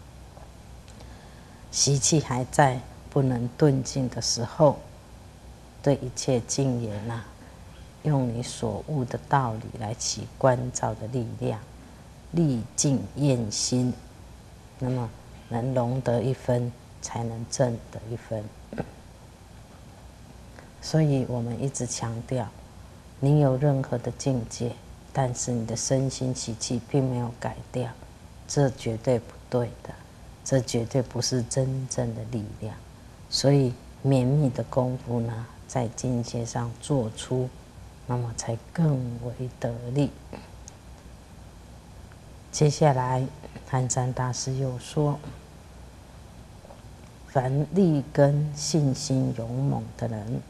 习气还在不能顿尽的时候，对一切境缘啊，用你所悟的道理来起观照的力量，历尽验心，那么能容得一分，才能证得一分。所以我们一直强调，你有任何的境界，但是你的身心习气并没有改掉，这绝对不对的，这绝对不是真正的力量。所以绵密的功夫呢，在境界上做出，那么才更为得力。接下来寒山大师又说，凡立根信心勇猛的人，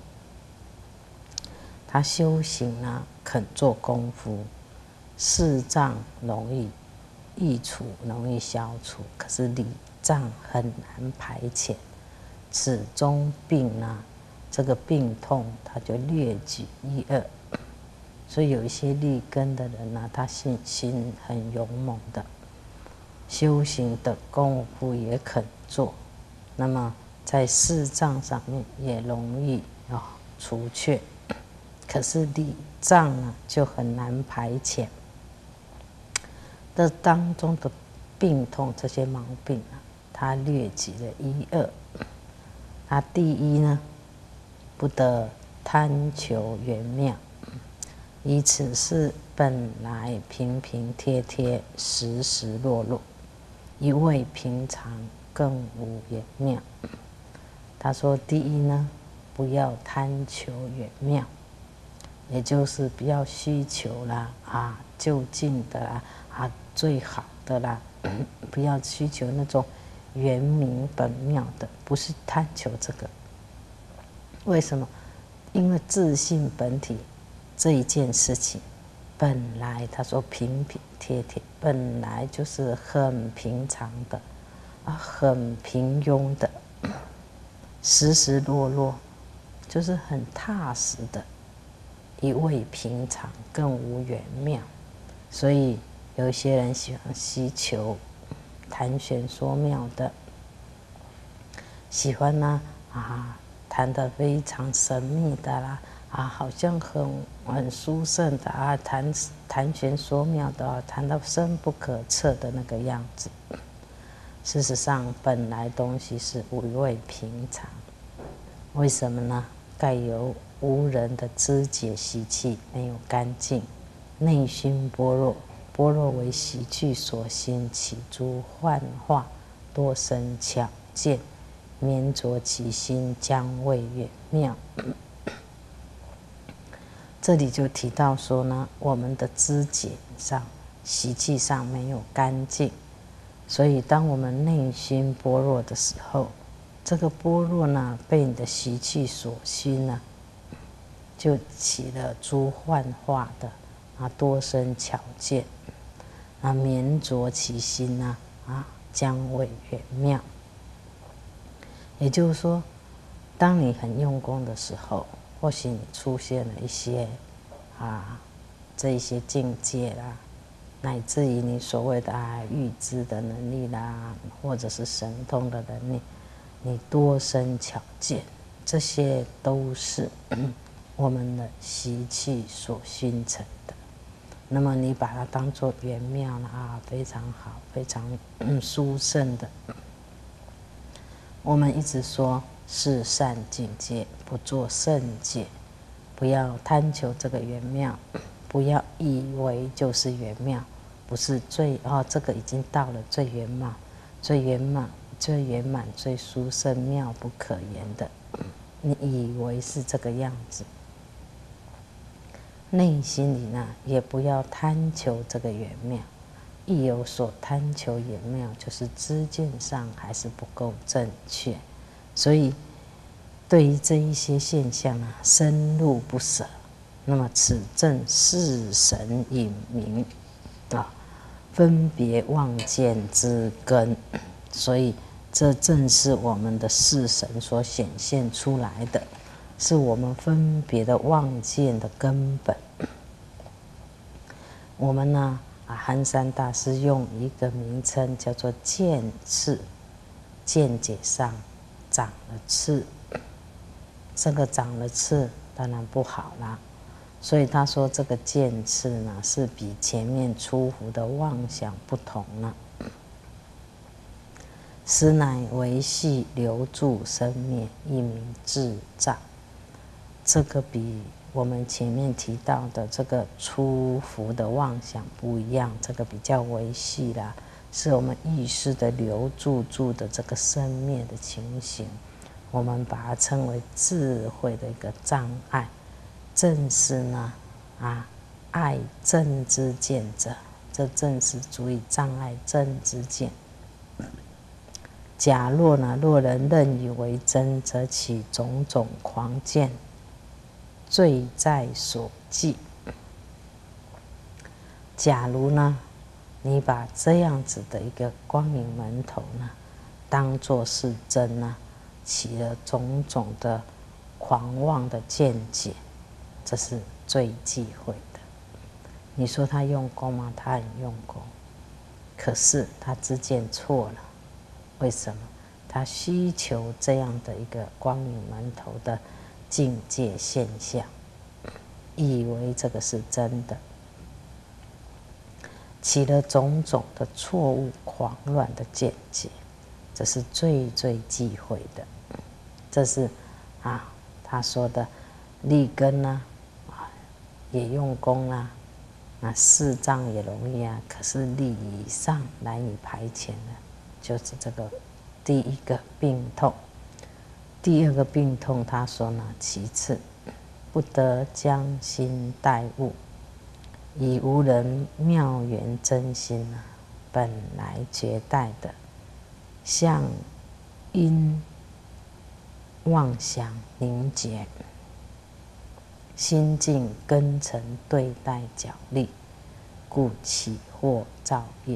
他修行呢，肯做功夫，事障容易易除，容易消除，可是理障很难排遣。此中病呢，这个病痛他就略举一二。所以有一些立根的人呢，他信心很勇猛的，修行的功夫也肯做，那么在事障上面也容易啊除却。可是理障呢，就很难排遣。这当中的病痛，这些毛病啊，他略举了一二。他第一呢，不得贪求圆妙，以此事本来平平贴贴，时时落落，一味平常，更无圆妙。他说，第一呢，不要贪求圆妙。也就是不要需求啦，啊，就近的啦，啊，最好的啦，不要需求那种圆明本妙的，不是贪求这个。为什么？因为自信本体这一件事情，本来他说平平贴贴，本来就是很平常的，啊，很平庸的，时时落落，就是很踏实的。一味平常，更无圆妙。所以有一些人喜欢希求谈玄说妙的，喜欢呢啊谈得非常神秘的啦，啊好像很很殊胜的啊，谈谈玄说妙的啊，谈到深不可测的那个样子。事实上，本来东西是无味平常，为什么呢？盖由无人的知解习气没有干净，内心般若，般若为习气所兴起诸幻化，多生巧见，绵着其心，将未圆妙。这里就提到说呢，我们的知解上、习气上没有干净，所以当我们内心般若的时候，这个般若呢，被你的习气所熏呢，就起了诸幻化的啊多生巧见啊绵着其心呐啊将未圆妙。也就是说，当你很用功的时候，或许你出现了一些啊这一些境界啦，乃至于你所谓的啊预知的能力啦，或者是神通的能力，你多生巧见，这些都是我们的习气所熏成的。那么你把它当作圆妙了啊，非常好，非常嗯殊胜的。我们一直说是善境界，不做圣界，不要贪求这个圆妙，不要以为就是圆妙，不是最哦，这个已经到了最圆满、最圆满、最圆满、最殊胜、妙不可言的。 你以为是这个样子，内心里呢也不要贪求这个圆妙，一有所贪求圆妙，就是知见上还是不够正确，所以对于这一些现象呢，深入不舍。那么此正四神隐明啊，分别妄见之根，所以这正是我们的四神所显现出来的，是我们分别的妄见的根本。我们呢，啊，寒山大师用一个名称叫做见刺，见解上长了刺，这个长了刺当然不好啦。所以他说这个见刺呢，是比前面出伏的妄想不同了。实乃维系留住生灭，一名智障。这个比我们前面提到的这个出伏的妄想不一样，这个比较维系啦，是我们意识的留住住的这个生灭的情形，我们把它称为智慧的一个障碍。正是呢，啊，爱正之见者，这正是足以障碍正之见。假若呢，若人认以为真，则起种种狂见，罪在所记。假如呢，你把这样子的一个光明门头呢，当作是真呢，起了种种的狂妄的见解，这是最忌讳的。你说他用功吗？他很用功，可是他知见错了。为什么？他需求这样的一个光明门头的境界现象，以为这个是真的，起了种种的错误狂乱的见解，这是最最忌讳的。这是啊，他说的立根呢，啊，也用功啊，那四障也容易啊，可是立以上难以排遣的，就是这个第一个病痛。第二个病痛，他说呢，其次不得将心待物，以无人妙缘真心啊，本来绝代的，向因妄想凝结，心境根尘对待角力，故起惑造业。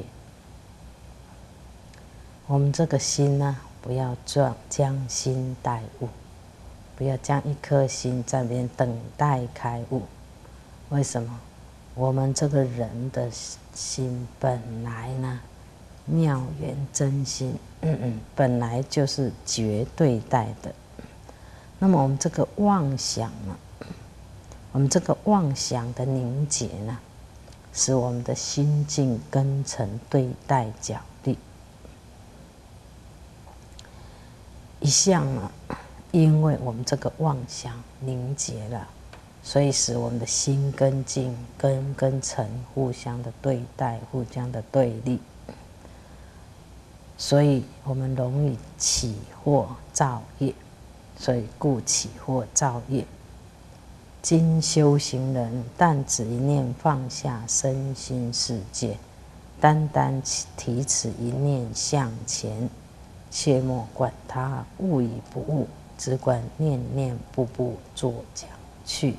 我们这个心呢，不要将心待物，不要将一颗心在那边等待开悟。为什么？我们这个人的心本来呢，妙缘真心，嗯嗯，本来就是绝对待的。那么我们这个妄想呢，我们这个妄想的凝结呢，使我们的心境根尘对待角力。一向呢，因为我们这个妄想凝结了，所以使我们的心跟境、根跟尘互相的对待、互相的对立，所以我们容易起惑造业，所以故起惑造业。今修行人但只一念放下身心世界，单单提此一念向前，切莫管他悟与不悟，只管念念步步作讲去。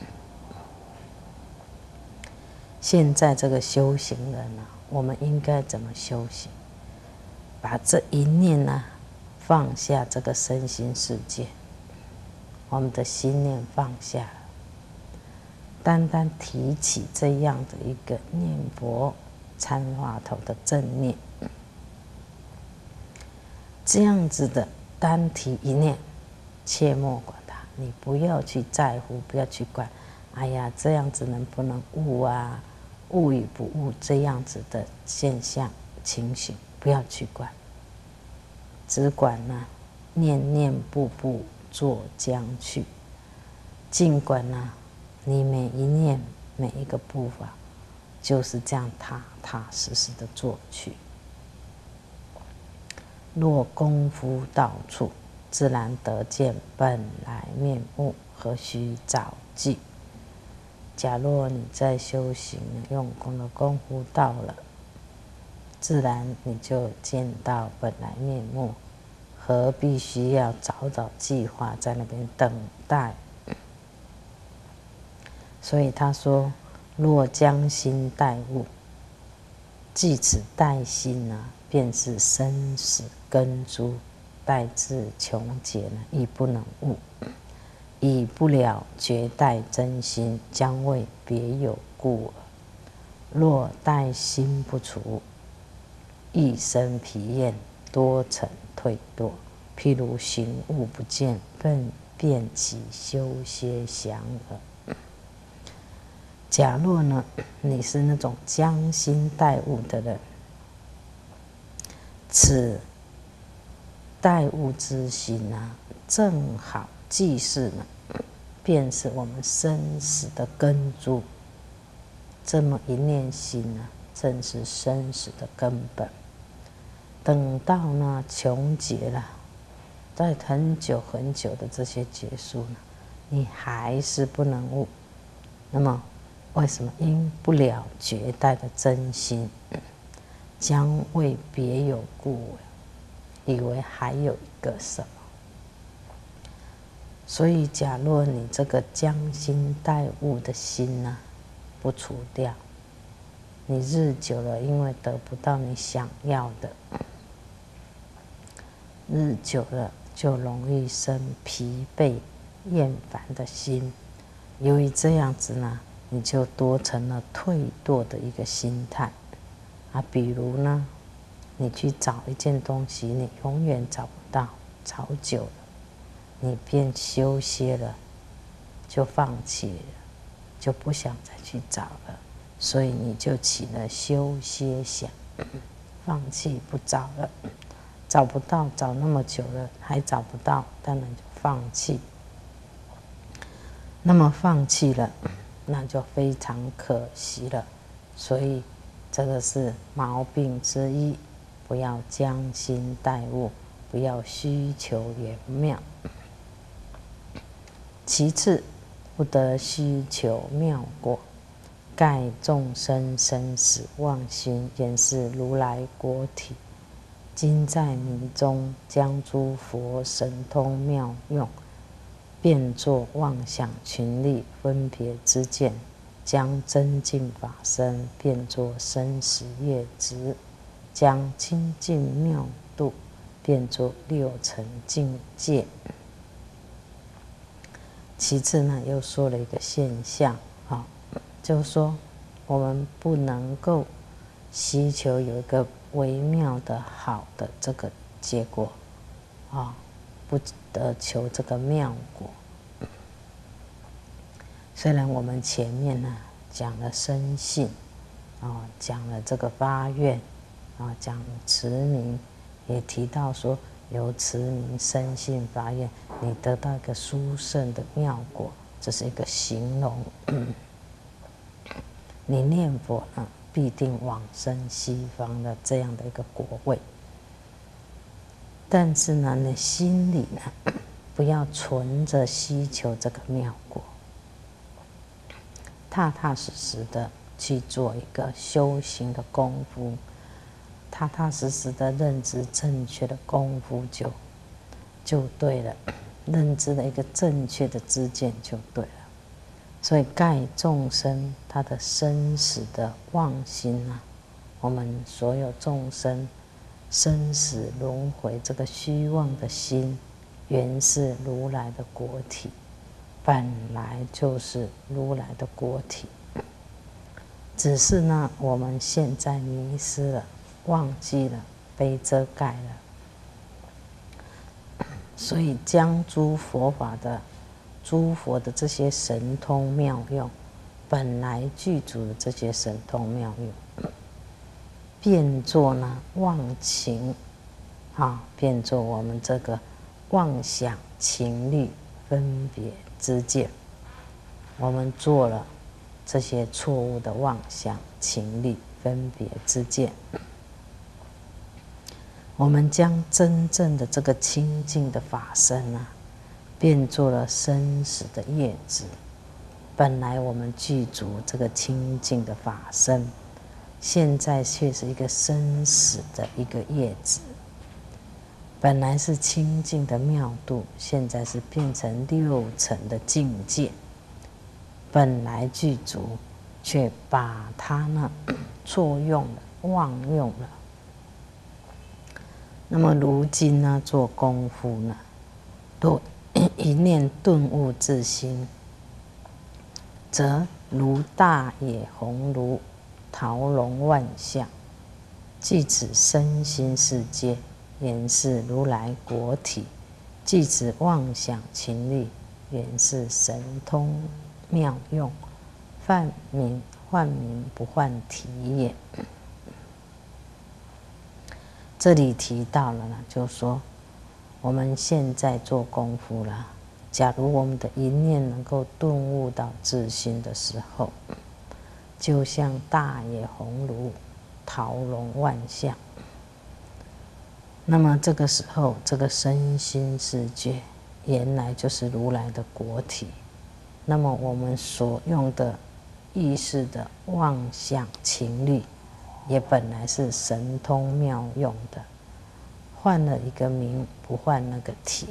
现在这个修行人呢、啊，我们应该怎么修行？把这一念呢、啊，放下这个身心世界，我们的心念放下了，单单提起这样的一个念佛参话头的正念，这样子的单提一念，切莫管它，你不要去在乎，不要去管，哎呀，这样子能不能悟啊？悟与不悟这样子的现象情形，不要去管，只管呢念念步步作将去。尽管呢，你每一念每一个步伐，就是这样踏踏实实的做去。若功夫到处， 自然得见本来面目，何须找记？假若你在修行用功的功夫到了，自然你就见到本来面目，何必须要找找计划在那边等待？所以他说：若将心待物，即此待心啊，便是生死根珠，待至穷竭呢，亦不能悟。以不了绝待真心，将为别有故耳。若待心不除，一生疲厌，多成退堕。譬如行物不见，更便起修歇想耳。假若呢，你是那种将心待物的人，此待物之心啊，正好即是呢，便是我们生死的根珠。这么一念心啊，正是生死的根本。等到呢穷竭了，在很久很久的这些结束呢，你还是不能悟。那么为什么？因不了绝待的真心，将为别有故，以为还有一个什么。所以假若你这个将心待物的心呢、啊，不除掉，你日久了，因为得不到你想要的，日久了就容易生疲惫厌烦的心。由于这样子呢，你就多成了退堕的一个心态啊。比如呢，你去找一件东西，你永远找不到，找久了，你便休歇了，就放弃了，就不想再去找了，所以你就起了休歇想，放弃不找了。找不到，找那么久了还找不到，当然就放弃。那么放弃了，那就非常可惜了。所以这个是毛病之一，不要将心待物，不要虚求圆妙。其次，不得虚求妙果，盖众生生死妄心，也是如来果体。今在迷中，将诸佛神通妙用，变作妄想群力分别之见，将真净法身变作生死业执，将清净妙度变作六尘境界。其次呢，又说了一个现象啊，就是说我们不能够希求有一个微妙的好的这个结果啊，不得求这个妙果。虽然我们前面呢讲了生信啊，讲了这个发愿啊，讲持名，也提到说由持名生信发愿，你得到一个殊胜的妙果，这是一个形容。你念佛呢，必定往生西方的这样的一个果位。但是呢，你心里呢，不要存着希求这个妙果，踏踏实实的去做一个修行的功夫，踏踏实实的认知正确的功夫就就对了，认知的一个正确的知见就对了。所以盖众生他的生死的妄心啊，我们所有众生生死轮回这个虚妄的心，原是如来的果体，本来就是如来的果体。只是呢，我们现在迷失了，忘记了，被遮盖了，所以将诸佛法的诸佛的这些神通妙用，本来具足的这些神通妙用，变作呢妄情啊，变作我们这个妄想情虑分别之见，我们做了这些错误的妄想情虑分别之见， 我们将真正的这个清净的法身啊，变作了生死的业子。本来我们具足这个清净的法身，现在却是一个生死的一个业子。本来是清净的妙度，现在是变成六尘的境界。本来具足，却把它呢错用了、妄用了。那么如今呢，做功夫呢，若一念顿悟自心，则如大野鸿胪，陶龙万象，即此身心世界，原是如来果体；即此妄想情力，原是神通妙用，幻名幻名不幻体也。这里提到了呢，就是说我们现在做功夫了。假如我们的一念能够顿悟到自心的时候，就像大野鸿胪，陶龙万象。那么这个时候，这个身心世界原来就是如来的果体。那么我们所用的意识的妄想情虑，也本来是神通妙用的，换了一个名，不换那个体。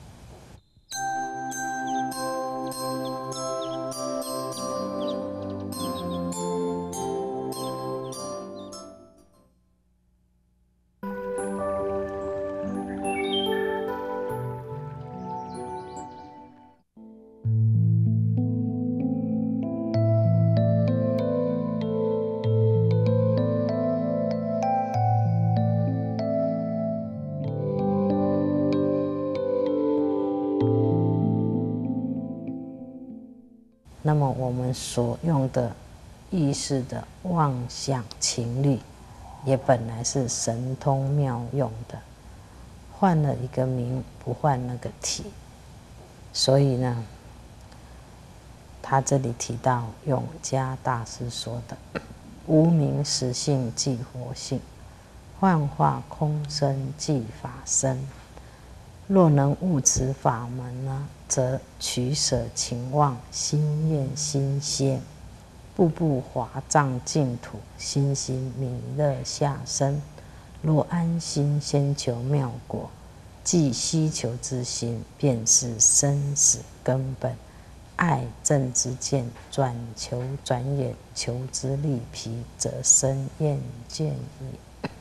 那么我们所用的意识的妄想情虑，也本来是神通妙用的，换了一个名，不换那个体。所以呢，他这里提到永嘉大师说的“无名实性即佛性，幻化空身即法身”。若能悟此法门呢，则取舍情妄，心厌心歇，步步华藏净土，心心弥勒下生。若安心先求妙果，即希求之心，便是生死根本。爱憎之见，转求转眼，求之利疲，则生厌见矣。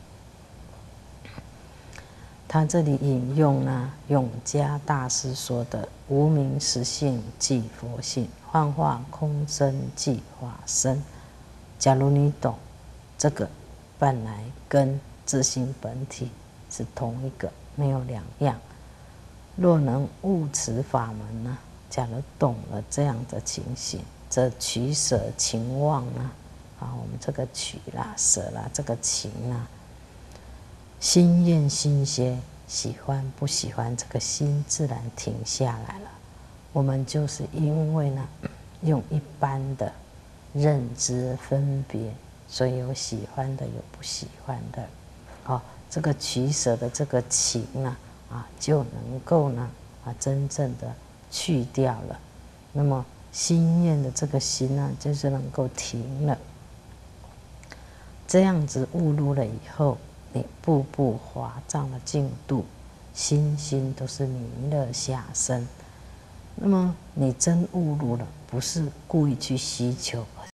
他这里引用呢，永嘉大师说的“无名实性即佛性，幻化空身即法身”。假如你懂这个，本来跟自性本体是同一个，没有两样。若能悟此法门呢，假如懂了这样的情形，则取舍情妄呢，啊，我们这个取啦、舍啦，这个情啊。心厌心歇，喜欢不喜欢，这个心自然停下来了。我们就是因为呢，用一般的认知分别，所以有喜欢的，有不喜欢的。哦，这个取舍的这个情呢，啊，就能够呢，啊，真正的去掉了。那么心厌的这个心呢，就是能够停了。这样子悟入了以后，你步步华藏的净土，心心都是弥勒下生。那么你真悟入了，不是故意去希求，